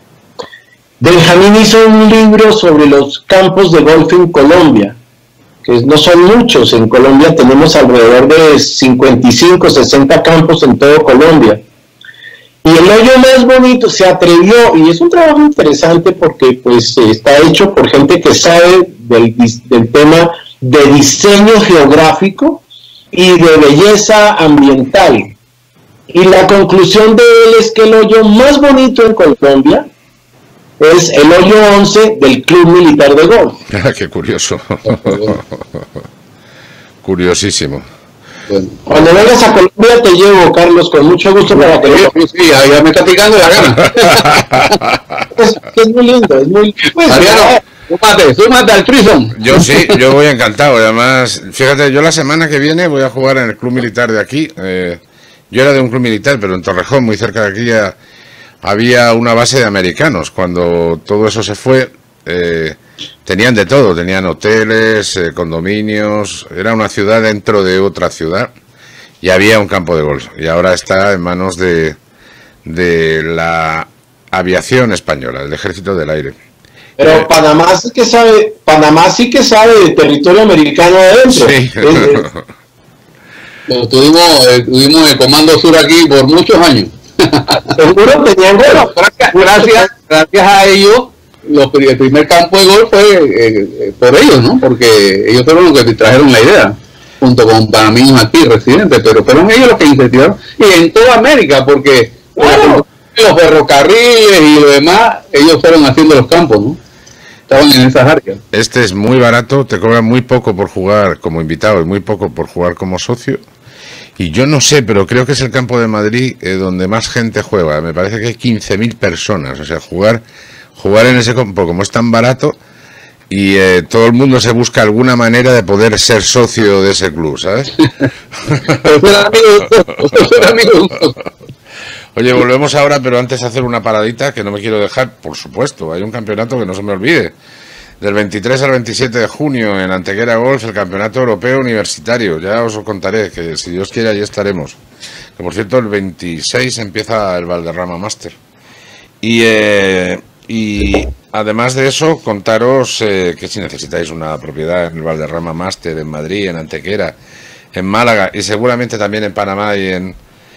Benjamín hizo un libro sobre los campos de golf en Colombia, que no son muchos. En Colombia tenemos alrededor de cincuenta y cinco, sesenta campos en todo Colombia. Y el hoyo más bonito se atrevió, y es un trabajo interesante porque pues está hecho por gente que sabe del, del tema de diseño geográfico y de belleza ambiental. Y la conclusión de él es que el hoyo más bonito en Colombia es el hoyo once del Club Militar de Golf. Qué curioso. Curiosísimo. Bueno. Cuando vengas a Colombia te llevo, Carlos, con mucho gusto para que lo... Sí, sí, ya, ya me está picando la gana. Es, es muy lindo, es muy... Pues, Mariano, súmate, súmate al Trison. Yo sí, yo voy encantado. Además, fíjate, yo la semana que viene voy a jugar en el club militar de aquí. Eh, Yo era de un club militar, pero en Torrejón, muy cerca de aquí, ya había una base de americanos. Cuando todo eso se fue, eh, tenían de todo, tenían hoteles, eh, condominios, era una ciudad dentro de otra ciudad y había un campo de golf. Y ahora está en manos de, de la aviación española, del Ejército del Aire. Pero eh, Panamá sí que sabe, Panamá sí que sabe de territorio americano adentro. Sí. Lo tuvimos, eh, tuvimos el Comando Sur aquí por muchos años. Seguro tenían bueno, gracias, gracias, gracias a ellos, los, el primer campo de golf fue eh, por ellos, ¿no? Porque ellos fueron los que trajeron la idea, junto con panameños aquí residentes, pero fueron ellos los que incentivaron, y en toda América, porque bueno, los ferrocarriles y lo demás, ellos fueron haciendo los campos, ¿no? Estaban en esas áreas. Este es muy barato, te cobran muy poco por jugar como invitado y muy poco por jugar como socio. Y yo no sé, pero creo que es el campo de Madrid eh, donde más gente juega. Me parece que hay quince mil personas. O sea, jugar jugar en ese campo, como es tan barato, y eh, todo el mundo se busca alguna manera de poder ser socio de ese club, ¿sabes? Oye, volvemos ahora, pero antes de hacer una paradita, que no me quiero dejar, por supuesto. Hay un campeonato que no se me olvide. Del veintitrés al veintisiete de junio en Antequera Golf, el Campeonato Europeo Universitario. Ya os lo contaré, que si Dios quiere allí estaremos. Que por cierto, el veintiséis empieza el Valderrama Master. Y, eh, y además de eso, contaros eh, que si necesitáis una propiedad en el Valderrama Master, en Madrid, en Antequera, en Málaga y seguramente también en Panamá y en,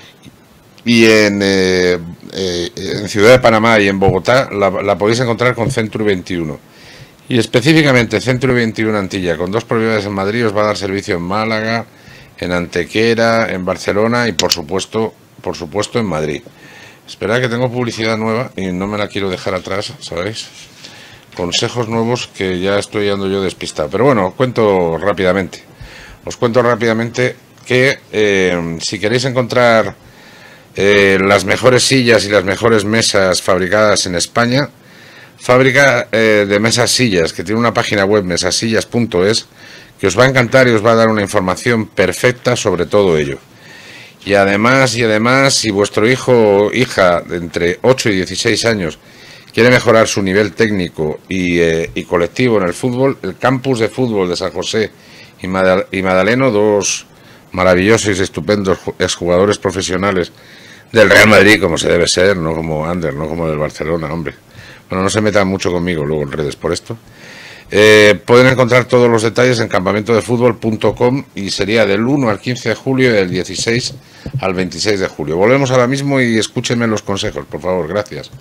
y en, eh, eh, en Ciudad de Panamá y en Bogotá, la, la podéis encontrar con Century veintiuno. Y específicamente Century veintiuno Antilla, con dos propiedades en Madrid, os va a dar servicio en Málaga, en Antequera, en Barcelona y por supuesto, por supuesto en Madrid. Esperad que tengo publicidad nueva y no me la quiero dejar atrás, ¿sabéis? Consejos nuevos que ya estoy ando yo despistado. Pero bueno, os cuento rápidamente. Os cuento rápidamente que eh, si queréis encontrar eh, las mejores sillas y las mejores mesas fabricadas en España, Fábrica eh, de Mesas Sillas, que tiene una página web, mesasillas punto es, que os va a encantar y os va a dar una información perfecta sobre todo ello. Y además, y además, si vuestro hijo o hija de entre ocho y dieciséis años quiere mejorar su nivel técnico y, eh, y colectivo en el fútbol, el campus de fútbol de San José y, Madal y Madaleno, dos maravillosos y estupendos exjugadores profesionales del Real Madrid, como se debe ser, no como Ander, no como del Barcelona, hombre. Bueno, no se metan mucho conmigo luego en redes por esto. Eh, pueden encontrar todos los detalles en campamento de fútbol punto com y sería del uno al quince de julio y del dieciséis al veintiséis de julio. Volvemos ahora mismo y escúchenme los consejos, por favor, gracias.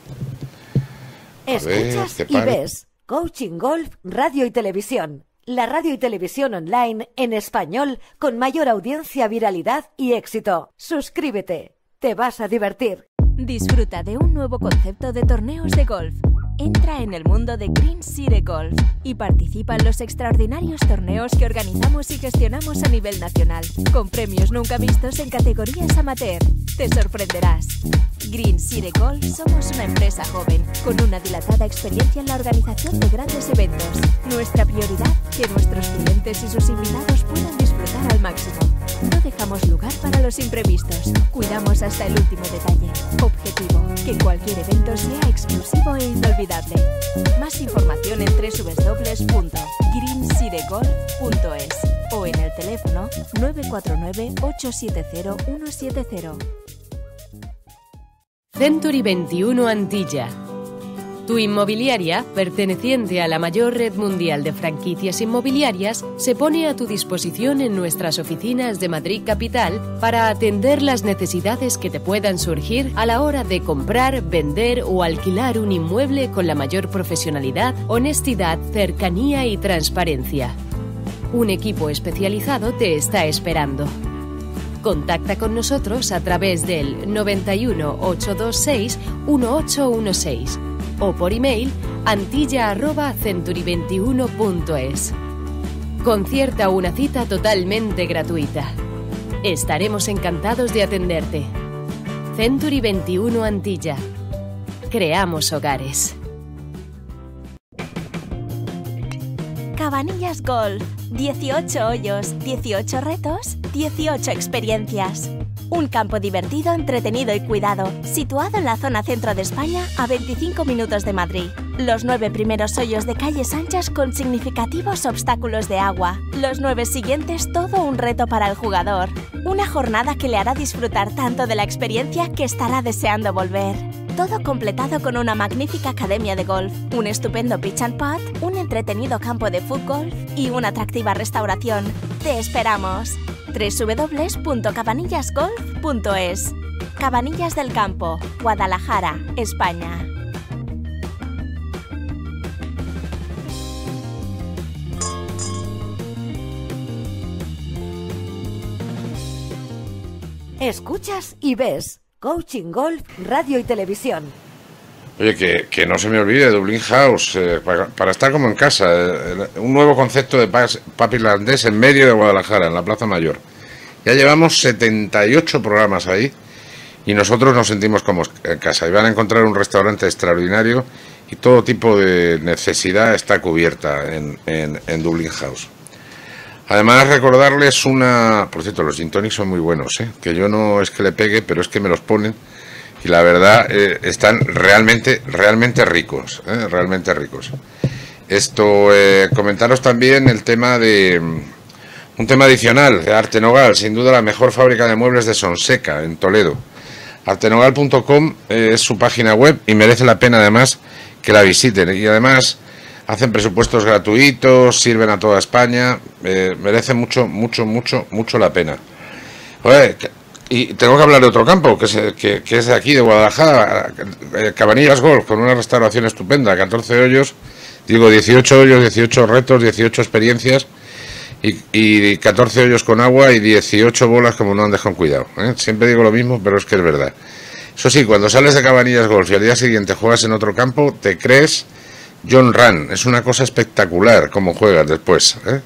Escuchas ver, y ves Coaching Golf, Radio y Televisión. La radio y televisión online en español con mayor audiencia, viralidad y éxito. Suscríbete, te vas a divertir. Disfruta de un nuevo concepto de torneos de golf. Entra en el mundo de Green City Golf y participa en los extraordinarios torneos que organizamos y gestionamos a nivel nacional, con premios nunca vistos en categorías amateur. Te sorprenderás. Green City Golf somos una empresa joven, con una dilatada experiencia en la organización de grandes eventos. Nuestra prioridad, que nuestros clientes y sus invitados puedan disfrutar al máximo. No dejamos lugar para los imprevistos. Cuidamos hasta el último detalle. Objetivo, que cualquier evento sea exclusivo e inolvidable. Más información en doble u doble u doble u punto green city golf punto es o en el teléfono nueve cuatro nueve, ocho siete cero, uno siete cero. Century veintiuno Antilla. Tu inmobiliaria, perteneciente a la mayor red mundial de franquicias inmobiliarias, se pone a tu disposición en nuestras oficinas de Madrid Capital para atender las necesidades que te puedan surgir a la hora de comprar, vender o alquilar un inmueble con la mayor profesionalidad, honestidad, cercanía y transparencia. Un equipo especializado te está esperando. Contacta con nosotros a través del noventa y uno, ochocientos veintiséis, dieciocho dieciséis o por email antilla arroba century veintiuno punto es. Concierta una cita totalmente gratuita. Estaremos encantados de atenderte. Century veintiuno Antilla. Creamos hogares. Cabanillas Golf. dieciocho hoyos, dieciocho retos, dieciocho experiencias. Un campo divertido, entretenido y cuidado, situado en la zona centro de España, a veinticinco minutos de Madrid. Los nueve primeros hoyos de calles anchas con significativos obstáculos de agua. Los nueve siguientes, todo un reto para el jugador. Una jornada que le hará disfrutar tanto de la experiencia que estará deseando volver. Todo completado con una magnífica academia de golf, un estupendo pitch and putt, un entretenido campo de fútbol y una atractiva restauración. ¡Te esperamos! doble u doble u doble u punto cabanillas golf punto es. Cabanillas del Campo, Guadalajara, España. Escuchas y ves Coaching Golf, Radio y Televisión. Oye, que, que no se me olvide Dublin House, eh, para, para estar como en casa, eh, un nuevo concepto de pub irlandés en medio de Guadalajara, en la Plaza Mayor. Ya llevamos setenta y ocho programas ahí y nosotros nos sentimos como en casa. Y van a encontrar un restaurante extraordinario y todo tipo de necesidad está cubierta en, en, en Dublin House. Además, recordarles una... Por cierto, los gin tonics son muy buenos, ¿eh? Que yo no es que le pegue, pero es que me los ponen y la verdad eh, están realmente, realmente ricos, ¿eh? Realmente ricos. Esto, eh, comentaros también el tema de... Un tema adicional de Arte Nogal, sin duda la mejor fábrica de muebles de Sonseca, en Toledo. Artenogal punto com eh, es su página web y merece la pena además que la visiten. Y además hacen presupuestos gratuitos, sirven a toda España, eh, merece mucho, mucho, mucho, mucho la pena. Oye, y tengo que hablar de otro campo, que es, que, que es de aquí, de Guadalajara, Cabanillas Golf, con una restauración estupenda, catorce hoyos, digo dieciocho hoyos, dieciocho retos, dieciocho experiencias y, y catorce hoyos con agua y dieciocho bolas como no andes con cuidado, ¿eh? Siempre digo lo mismo, pero es que es verdad. Eso sí, cuando sales de Cabanillas Golf y al día siguiente juegas en otro campo, te crees John Ram, es una cosa espectacular como juegas después, ¿eh?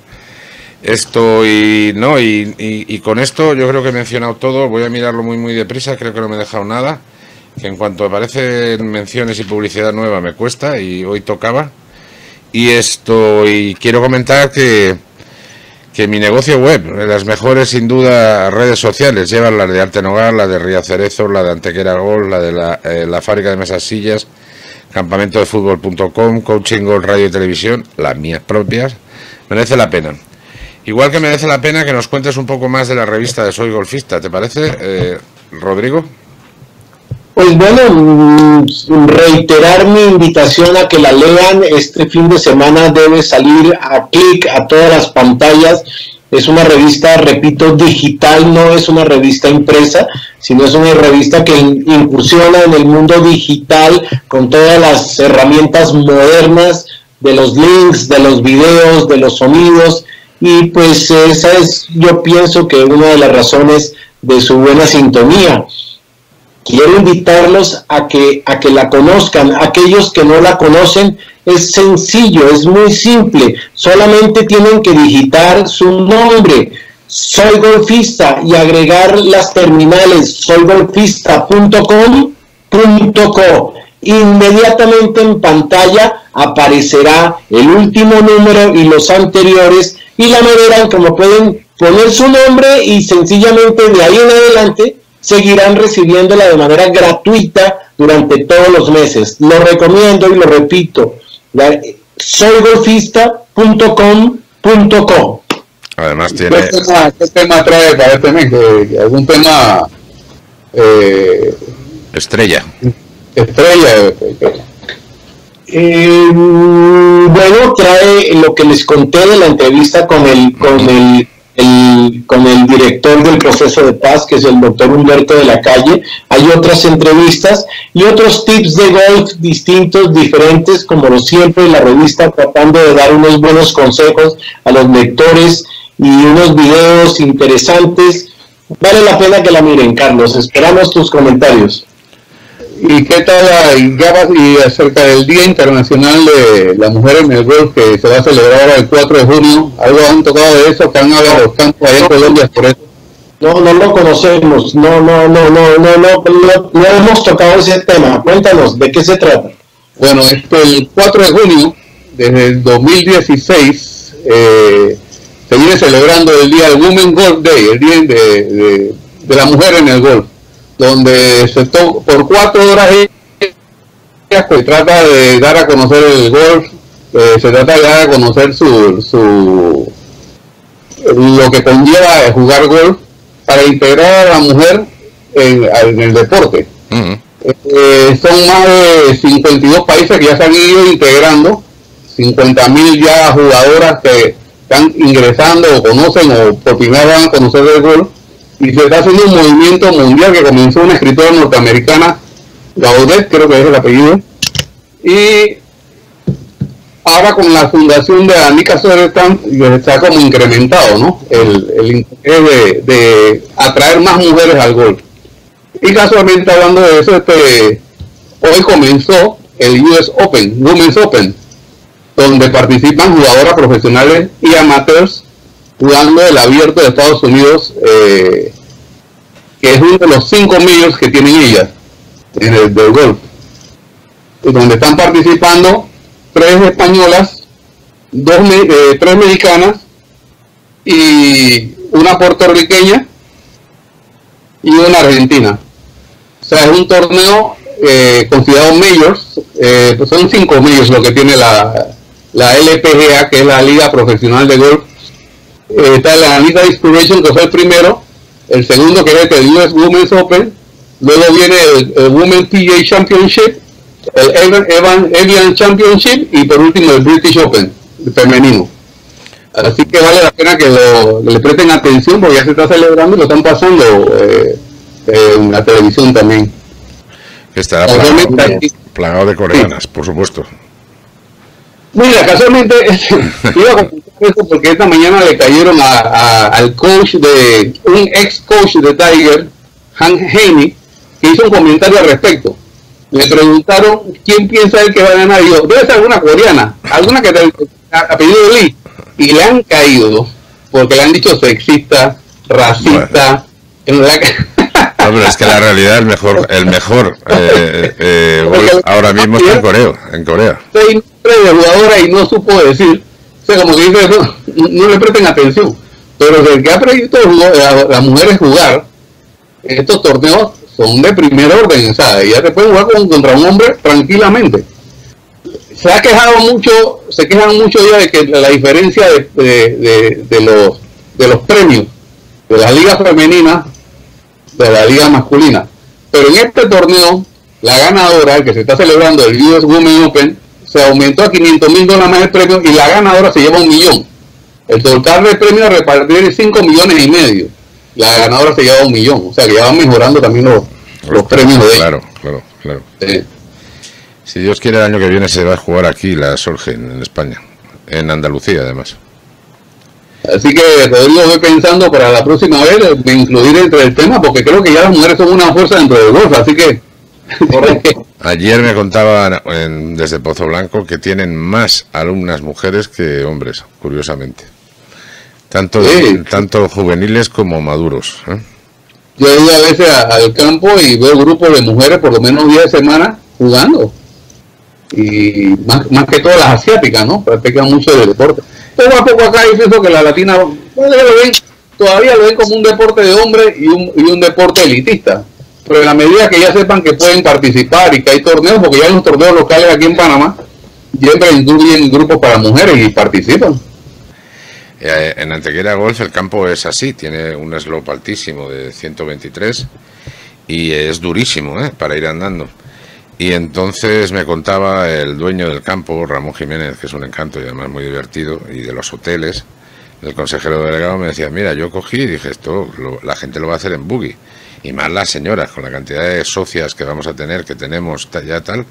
Esto y no y, y, y con esto yo creo que he mencionado todo. Voy a mirarlo muy muy deprisa, creo que no me he dejado nada, que en cuanto aparecen menciones y publicidad nueva me cuesta y hoy tocaba. Y esto, y quiero comentar que que mi negocio web, las mejores sin duda redes sociales, llevan las de Arte Nogal, la de Ría Cerezo, la de Antequera Golf, la de la, eh, la fábrica de mesas sillas, campamento de fútbol punto com, Coaching Golf, Radio y Televisión, las mías propias. Merece la pena. Igual que merece la pena que nos cuentes un poco más de la revista de Soy Golfista, ¿te parece, eh, Rodrigo? Pues bueno, reiterar mi invitación a que la lean. Este fin de semana debe salir a clic a todas las pantallas. Es una revista, repito, digital, no es una revista impresa, sino es una revista que incursiona en el mundo digital con todas las herramientas modernas de los links, de los videos, de los sonidos. Y pues esa es, yo pienso que una de las razones de su buena sintonía. Quiero invitarlos a que, a que la conozcan. Aquellos que no la conocen, es sencillo, es muy simple. Solamente tienen que digitar su nombre, Soy Golfista, y agregar las terminales soy golfista punto com punto co. Inmediatamente en pantalla aparecerá el último número y los anteriores, y la manera en cómo pueden poner su nombre, y sencillamente de ahí en adelante seguirán recibiéndola de manera gratuita durante todos los meses. Lo recomiendo y lo repito, soy golfista punto com punto co. Además tiene... ¿Qué tema, qué tema trae para este mes? ¿Algún tema eh... estrella? Estrella. Eh, bueno, trae lo que les conté de la entrevista con el con el, el con el director del proceso de paz, que es el doctor Humberto de la Calle. Hay otras entrevistas y otros tips de golf distintos, diferentes, como lo siempre la revista, tratando de dar unos buenos consejos a los lectores y unos videos interesantes. Vale la pena que la miren, Carlos. Esperamos tus comentarios. ¿Y qué tal y, ya, y acerca del Día Internacional de la Mujer en el Golf, que se va a celebrar ahora el cuatro de junio? ¿Algo han tocado de eso? ¿Que han hablado los campos allá en Colombia por eso? No, no lo conocemos. No, no, no, no, no, no, no, no hemos tocado ese tema. Cuéntanos, ¿de qué se trata? Bueno, este, el cuatro de junio, desde el dos mil dieciséis, eh, se viene celebrando el día del Women Golf Day, el día de, de de la mujer en el golf, donde se to por cuatro horas ella pues, trata de dar a conocer el golf, eh, se trata de dar a conocer su, su lo que conlleva jugar golf para integrar a la mujer en, en el deporte. Uh-huh. eh, son más de cincuenta y dos países que ya se han ido integrando, cincuenta mil ya jugadoras que están ingresando o conocen o por primera vez van a conocer el golf, y se está haciendo un movimiento mundial que comenzó una escritora norteamericana, Gaudet, creo que es el apellido, y ahora con la fundación de Annika Söderström está como incrementado, ¿no? El, el interés de, de atraer más mujeres al golf. Y casualmente hablando de eso, este hoy comenzó el U S Open, Women's Open, donde participan jugadoras profesionales y amateurs jugando el abierto de Estados Unidos, eh, que es uno de los cinco majors que tienen ellas en el del golf, y donde están participando tres españolas, dos eh, tres mexicanas y una puertorriqueña y una argentina. O sea, es un torneo eh, considerado majors, eh, pues son cinco majors lo que tiene la, la L P G A, que es la Liga Profesional de Golf. Eh, está la Liga Inspiration, que fue el primero, el segundo que es el U S Women's Open, luego viene el, el Women's P G A Championship, el Evan, Evian Championship y por último el British Open, el femenino. Así que vale la pena que lo, le presten atención porque ya se está celebrando y lo están pasando eh, eh, en la televisión también. Estará plagado, plagado de coreanas, sí, por supuesto. Mira, casualmente iba a comentar esto porque esta mañana le cayeron a, a, al coach de, un ex coach de Tiger, Hank Haney, que hizo un comentario al respecto. Le preguntaron quién piensa él que va a ganar, y yo, debe ser alguna coreana, alguna que te apellido Lee, y le han caído porque le han dicho sexista, racista, bueno. En la... No, pero es que la realidad el mejor, el mejor eh, eh, golf ahora mismo está en Corea, en Corea. Seis de jugadora y no supo decir, o sea, como que dice, no, no le presten atención, pero el que ha aprendido a las mujeres jugar estos torneos son de primer orden, o sea, ya te pueden jugar con, contra un hombre tranquilamente. Se ha quejado mucho, se quejan mucho ya de que la diferencia de, de, de, de los de los premios de las ligas femeninas de la liga masculina, pero en este torneo la ganadora, el que se está celebrando, el U S Women's Open, se aumentó a quinientos mil dólares más el premio y la ganadora se lleva un millón. El total de premios a repartir es cinco millones y medio. La ganadora se lleva un millón, o sea que ya van mejorando también los, los premios de ella. Claro, claro, claro. Sí. Si Dios quiere, el año que viene se va a jugar aquí la Solheim en España, en Andalucía además. Así que Rodrigo, voy pensando para la próxima vez me incluir entre el tema, porque creo que ya las mujeres son una fuerza dentro del golf, así que... Ayer me contaban en, desde Pozo Blanco que tienen más alumnas mujeres que hombres, curiosamente. Tanto, sí, tanto juveniles como maduros, ¿eh? Yo he ido a veces a, al campo y veo grupos de mujeres por lo menos diez semana jugando. Y más, más que todas las asiáticas, ¿no? Practican mucho el deporte. Poco a poco acá yo pienso que la latina bueno, lo ven, todavía lo ven como un deporte de hombres y un, y un deporte elitista. Pero en la medida que ya sepan que pueden participar y que hay torneos, porque ya hay unos torneos locales aquí en Panamá, siempre incluyen grupos para mujeres y participan. Eh, en Antequera Golf el campo es así, tiene un slope altísimo de ciento veintitrés y es durísimo, ¿eh? Para ir andando. Y entonces me contaba el dueño del campo, Ramón Jiménez, que es un encanto y además muy divertido, y de los hoteles, el consejero delegado me decía, mira, yo cogí y dije, esto lo, la gente lo va a hacer en buggy, y más las señoras, con la cantidad de socias que vamos a tener, que tenemos ya tal,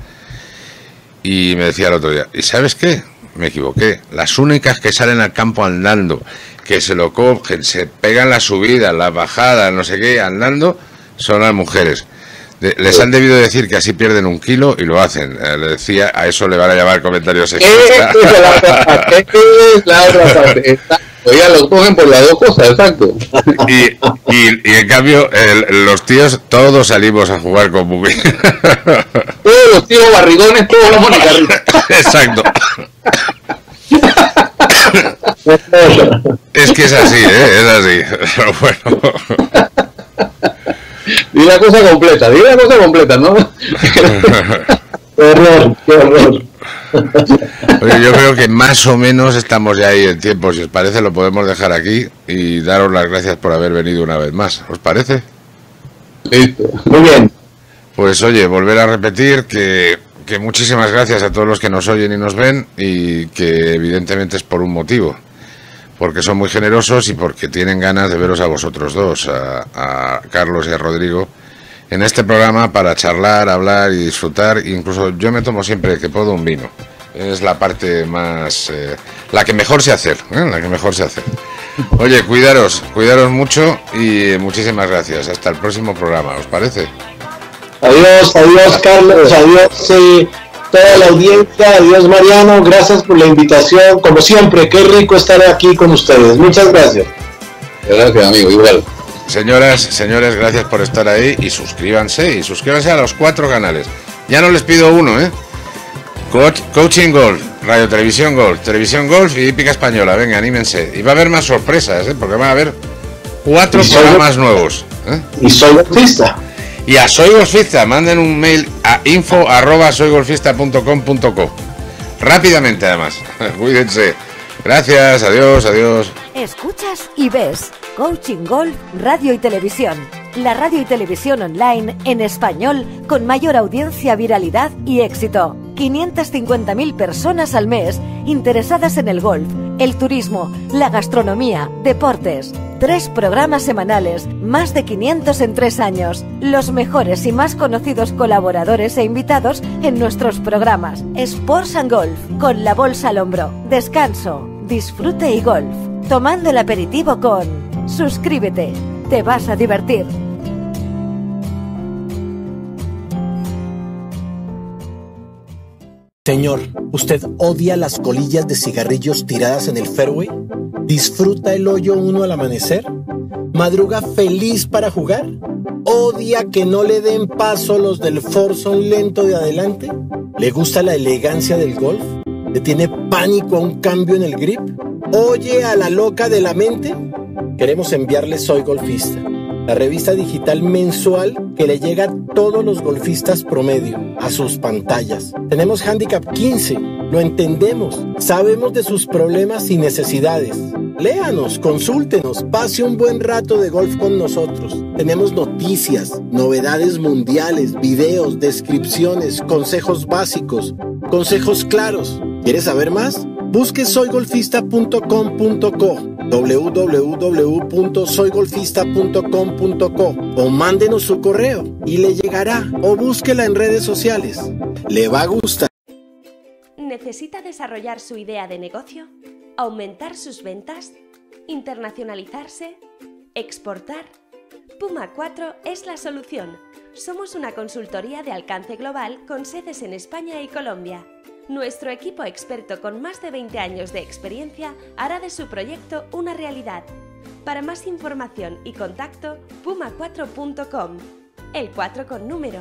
y me decía el otro día, ¿y sabes qué? Me equivoqué, las únicas que salen al campo andando, que se lo cogen, se pegan las subidas, las bajadas, no sé qué, andando, son las mujeres. Les han debido decir que así pierden un kilo y lo hacen. Eh, le decía, a eso le van a llamar comentarios sexistas. Es la otra parte. Oiga, lo cogen por las dos cosas, exacto. Y, y, y en cambio, el, los tíos, todos salimos a jugar con buggy. Todos los tíos barrigones, todos los monicarritos. Exacto. Es que es así, ¿eh? Es así. Pero bueno. di la cosa completa, di la cosa completa, ¿no? Qué horror, qué horror. Oye, yo creo que más o menos estamos ya ahí en tiempo. Si os parece, lo podemos dejar aquí y daros las gracias por haber venido una vez más. ¿Os parece? Listo. Muy bien. Pues oye, volver a repetir que, que muchísimas gracias a todos los que nos oyen y nos ven, y que evidentemente es por un motivo. Porque son muy generosos y porque tienen ganas de veros a vosotros dos, a, a Carlos y a Rodrigo, en este programa para charlar, hablar y disfrutar. Incluso yo me tomo siempre que puedo un vino. Es la parte más... Eh, la que mejor sé hacer, ¿eh? La que mejor sé hacer. Oye, cuidaros, cuidaros mucho y muchísimas gracias. Hasta el próximo programa, ¿os parece? Adiós, adiós Carlos, adiós eh, toda la audiencia, adiós Mariano, gracias por la invitación. Como siempre, qué rico estar aquí con ustedes. Muchas gracias. Gracias, amigo, igual. Señoras, señores, gracias por estar ahí y suscríbanse, y suscríbanse a los cuatro canales. Ya no les pido uno, ¿eh? Coach, Coaching Golf, Radio Televisión Golf, Televisión Golf y Hípica Española. Venga, anímense. Y va a haber más sorpresas, ¿eh? Porque van a haber cuatro programas nuevos, ¿eh? Y soy golfista. Y a Soy Golfista, manden un mail a info arroba soygolfista punto com punto co. Rápidamente, además. Cuídense. Gracias, adiós, adiós. Escuchas y ves Coaching Golf, Radio y Televisión. La radio y televisión online en español con mayor audiencia, viralidad y éxito. quinientas cincuenta mil personas al mes interesadas en el golf, el turismo, la gastronomía, deportes. Tres programas semanales, más de quinientos en tres años. Los mejores y más conocidos colaboradores e invitados en nuestros programas. Sports and Golf, con la bolsa al hombro. Descanso, disfrute y golf. Tomando el aperitivo con... Suscríbete, te vas a divertir. Señor, ¿usted odia las colillas de cigarrillos tiradas en el fairway? ¿Disfruta el hoyo uno al amanecer? ¿Madruga feliz para jugar? ¿Odia que no le den paso los del foursome lento de adelante? ¿Le gusta la elegancia del golf? ¿Le tiene pánico a un cambio en el grip? ¿Oye a la loca de la mente? Queremos enviarle Soy Golfista, la revista digital mensual que le llega a todos los golfistas promedio, a sus pantallas. Tenemos Handicap quince, lo entendemos, sabemos de sus problemas y necesidades. Léanos, consúltenos, pase un buen rato de golf con nosotros. Tenemos noticias, novedades mundiales, videos, descripciones, consejos básicos, consejos claros. ¿Quieres saber más? Busque soy golfista punto com punto co, w w w punto soy golfista punto com punto co, o mándenos su correo y le llegará, o búsquela en redes sociales. Le va a gustar. ¿Necesita desarrollar su idea de negocio? ¿Aumentar sus ventas? ¿Internacionalizarse? ¿Exportar? Puma cuatro es la solución. Somos una consultoría de alcance global con sedes en España y Colombia. Nuestro equipo experto con más de veinte años de experiencia hará de su proyecto una realidad. Para más información y contacto, puma cuatro punto com. El cuatro con número.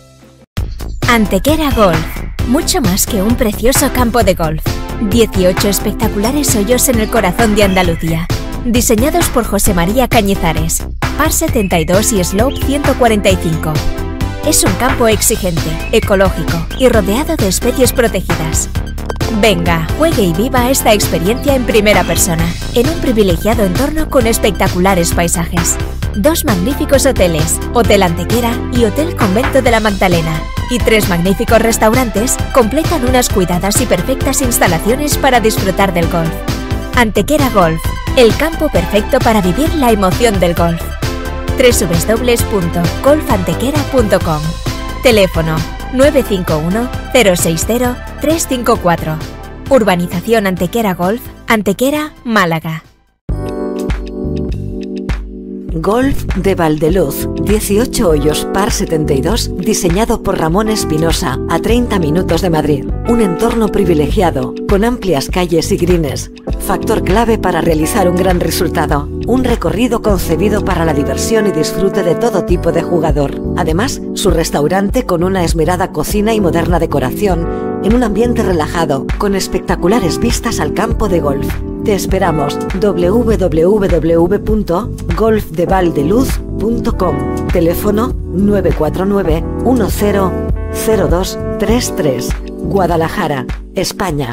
Antequera Golf. Mucho más que un precioso campo de golf. dieciocho espectaculares hoyos en el corazón de Andalucía. Diseñados por José María Cañizares. Par setenta y dos y Slope ciento cuarenta y cinco. Es un campo exigente, ecológico y rodeado de especies protegidas. Venga, juegue y viva esta experiencia en primera persona, en un privilegiado entorno con espectaculares paisajes. Dos magníficos hoteles, Hotel Antequera y Hotel Convento de la Magdalena, y tres magníficos restaurantes completan unas cuidadas y perfectas instalaciones para disfrutar del golf. Antequera Golf, el campo perfecto para vivir la emoción del golf. doble u doble u doble u punto golf antequera punto com. Teléfono nueve cinco uno cero seis cero tres cinco cuatro. Urbanización Antequera Golf, Antequera, Málaga. Golf de Valdeluz, dieciocho hoyos par setenta y dos, diseñado por Ramón Espinosa, a treinta minutos de Madrid. Un entorno privilegiado, con amplias calles y greens. Factor clave para realizar un gran resultado. Un recorrido concebido para la diversión y disfrute de todo tipo de jugador. Además, su restaurante con una esmerada cocina y moderna decoración, en un ambiente relajado, con espectaculares vistas al campo de golf. Te esperamos. doble u doble u doble u punto golf de valdeluz punto com. Teléfono nueve cuatro nueve uno cero cero dos tres tres. Guadalajara, España.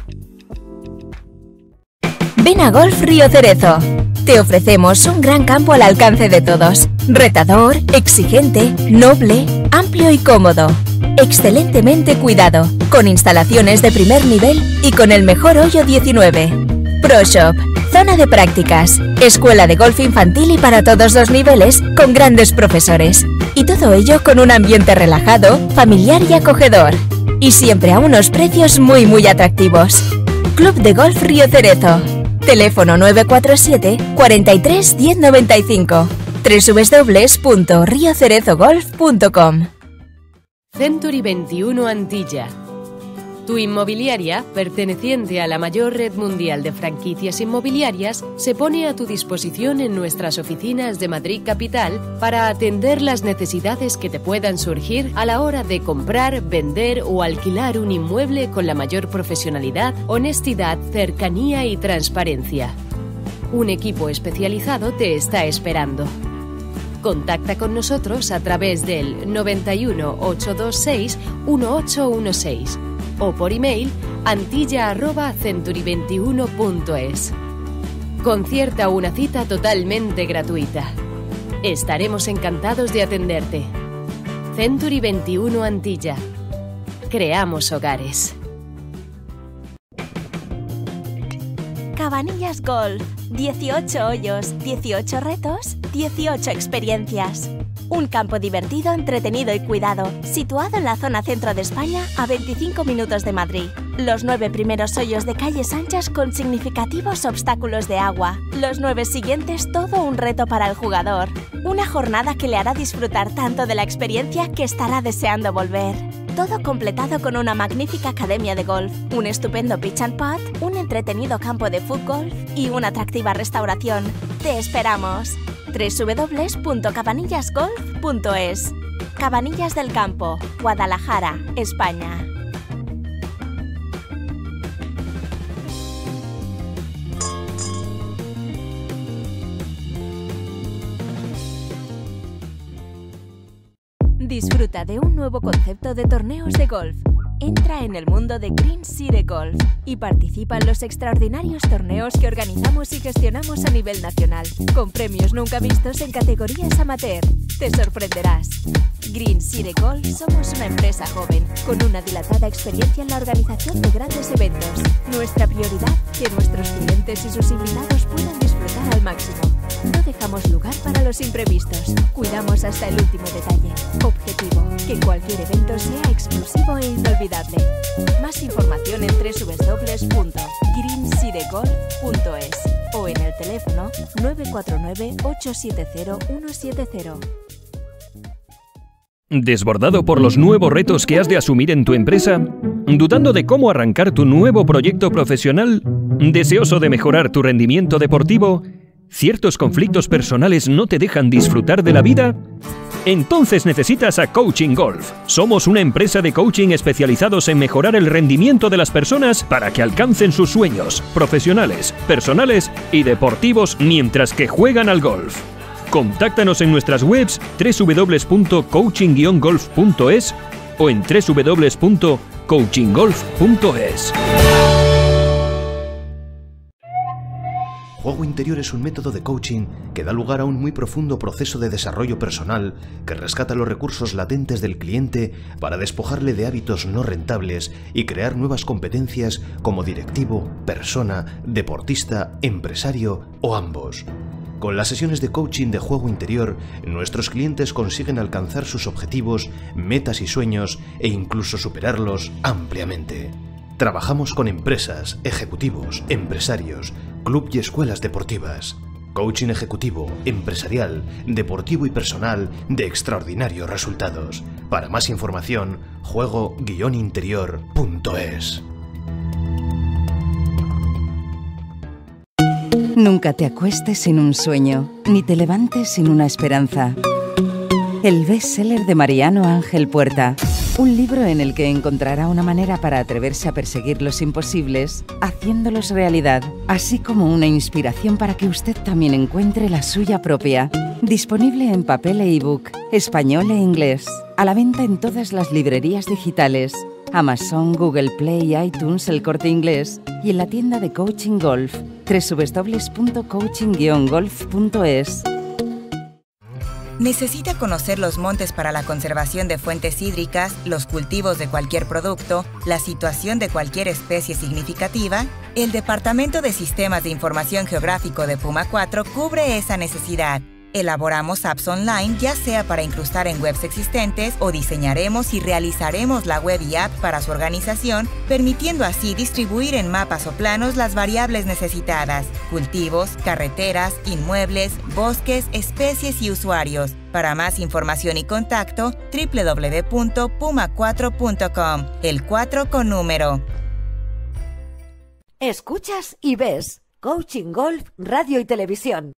Ven a Golf Río Cerezo. Te ofrecemos un gran campo al alcance de todos. Retador, exigente, noble, amplio y cómodo. Excelentemente cuidado, con instalaciones de primer nivel y con el mejor hoyo diecinueve. Pro Shop, zona de prácticas, escuela de golf infantil y para todos los niveles, con grandes profesores. Y todo ello con un ambiente relajado, familiar y acogedor. Y siempre a unos precios muy muy atractivos. Club de Golf Río Cerezo. Teléfono nueve cuatro siete, cuarenta y tres, diez noventa y cinco. doble u doble u doble u punto rio cerezo golf punto com. Century veintiuno Antilla. Tu inmobiliaria, perteneciente a la mayor red mundial de franquicias inmobiliarias, se pone a tu disposición en nuestras oficinas de Madrid Capital para atender las necesidades que te puedan surgir a la hora de comprar, vender o alquilar un inmueble con la mayor profesionalidad, honestidad, cercanía y transparencia. Un equipo especializado te está esperando. Contacta con nosotros a través del noventa y uno, ochocientos veintiséis, dieciocho dieciséis o por email antilla arroba century veintiuno punto es. Concierta una cita totalmente gratuita. Estaremos encantados de atenderte. Century veintiuno Antilla. Creamos hogares. Cabanillas Golf. dieciocho hoyos, dieciocho retos, dieciocho experiencias. Un campo divertido, entretenido y cuidado, situado en la zona centro de España, a veinticinco minutos de Madrid. Los nueve primeros hoyos de calles anchas con significativos obstáculos de agua. Los nueve siguientes, todo un reto para el jugador. Una jornada que le hará disfrutar tanto de la experiencia que estará deseando volver. Todo completado con una magnífica academia de golf, un estupendo pitch and putt, un entretenido campo de fútbol y una atractiva restauración. ¡Te esperamos! doble u doble u doble u punto cabanillas golf punto es. Cabanillas del Campo, Guadalajara, España. Disfruta de un nuevo concepto de torneos de golf. Entra en el mundo de Green City Golf y participa en los extraordinarios torneos que organizamos y gestionamos a nivel nacional, con premios nunca vistos en categorías amateur. Te sorprenderás. Green City Golf somos una empresa joven, con una dilatada experiencia en la organización de grandes eventos. Nuestra prioridad, que nuestros clientes y sus invitados puedan disfrutar al máximo. No dejamos lugar para los imprevistos. Cuidamos hasta el último detalle. Objetivo, que cualquier evento sea exclusivo e inolvidable. Más información en doble u doble u doble u punto green city golf punto es o en el teléfono nueve cuatro nueve, ocho siete cero, uno siete cero. ¿Desbordado por los nuevos retos que has de asumir en tu empresa? ¿Dudando de cómo arrancar tu nuevo proyecto profesional? ¿Deseoso de mejorar tu rendimiento deportivo? ¿Ciertos conflictos personales no te dejan disfrutar de la vida? Entonces necesitas a Coaching Golf. Somos una empresa de coaching especializados en mejorar el rendimiento de las personas para que alcancen sus sueños profesionales, personales y deportivos mientras que juegan al golf. Contáctanos en nuestras webs doble u doble u doble u punto coaching guion golf punto es o en doble u doble u doble u punto coaching golf punto es. Juego interior es un método de coaching que da lugar a un muy profundo proceso de desarrollo personal que rescata los recursos latentes del cliente para despojarle de hábitos no rentables y crear nuevas competencias como directivo, persona, deportista, empresario o ambos. Con las sesiones de coaching de juego interior, nuestros clientes consiguen alcanzar sus objetivos, metas y sueños e incluso superarlos ampliamente. Trabajamos con empresas, ejecutivos, empresarios, club y escuelas deportivas. Coaching ejecutivo, empresarial, deportivo y personal de extraordinarios resultados. Para más información, juego guion interior punto es. Nunca te acuestes sin un sueño, ni te levantes sin una esperanza. El bestseller de Mariano Ángel Puerta. Un libro en el que encontrará una manera para atreverse a perseguir los imposibles, haciéndolos realidad, así como una inspiración para que usted también encuentre la suya propia. Disponible en papel e ebook, español e inglés. A la venta en todas las librerías digitales. Amazon, Google Play, iTunes, El Corte Inglés y en la tienda de Coaching Golf, doble u doble u doble u punto coaching guion golf punto es. ¿Necesita conocer los montes para la conservación de fuentes hídricas, los cultivos de cualquier producto, la situación de cualquier especie significativa? El Departamento de Sistemas de Información Geográfico de Puma cuatro cubre esa necesidad. Elaboramos apps online, ya sea para incrustar en webs existentes o diseñaremos y realizaremos la web y app para su organización, permitiendo así distribuir en mapas o planos las variables necesitadas, cultivos, carreteras, inmuebles, bosques, especies y usuarios. Para más información y contacto, doble u doble u doble u punto puma cuatro punto com, el cuatro con número. Escuchas y ves Coaching Golf Radio y Televisión.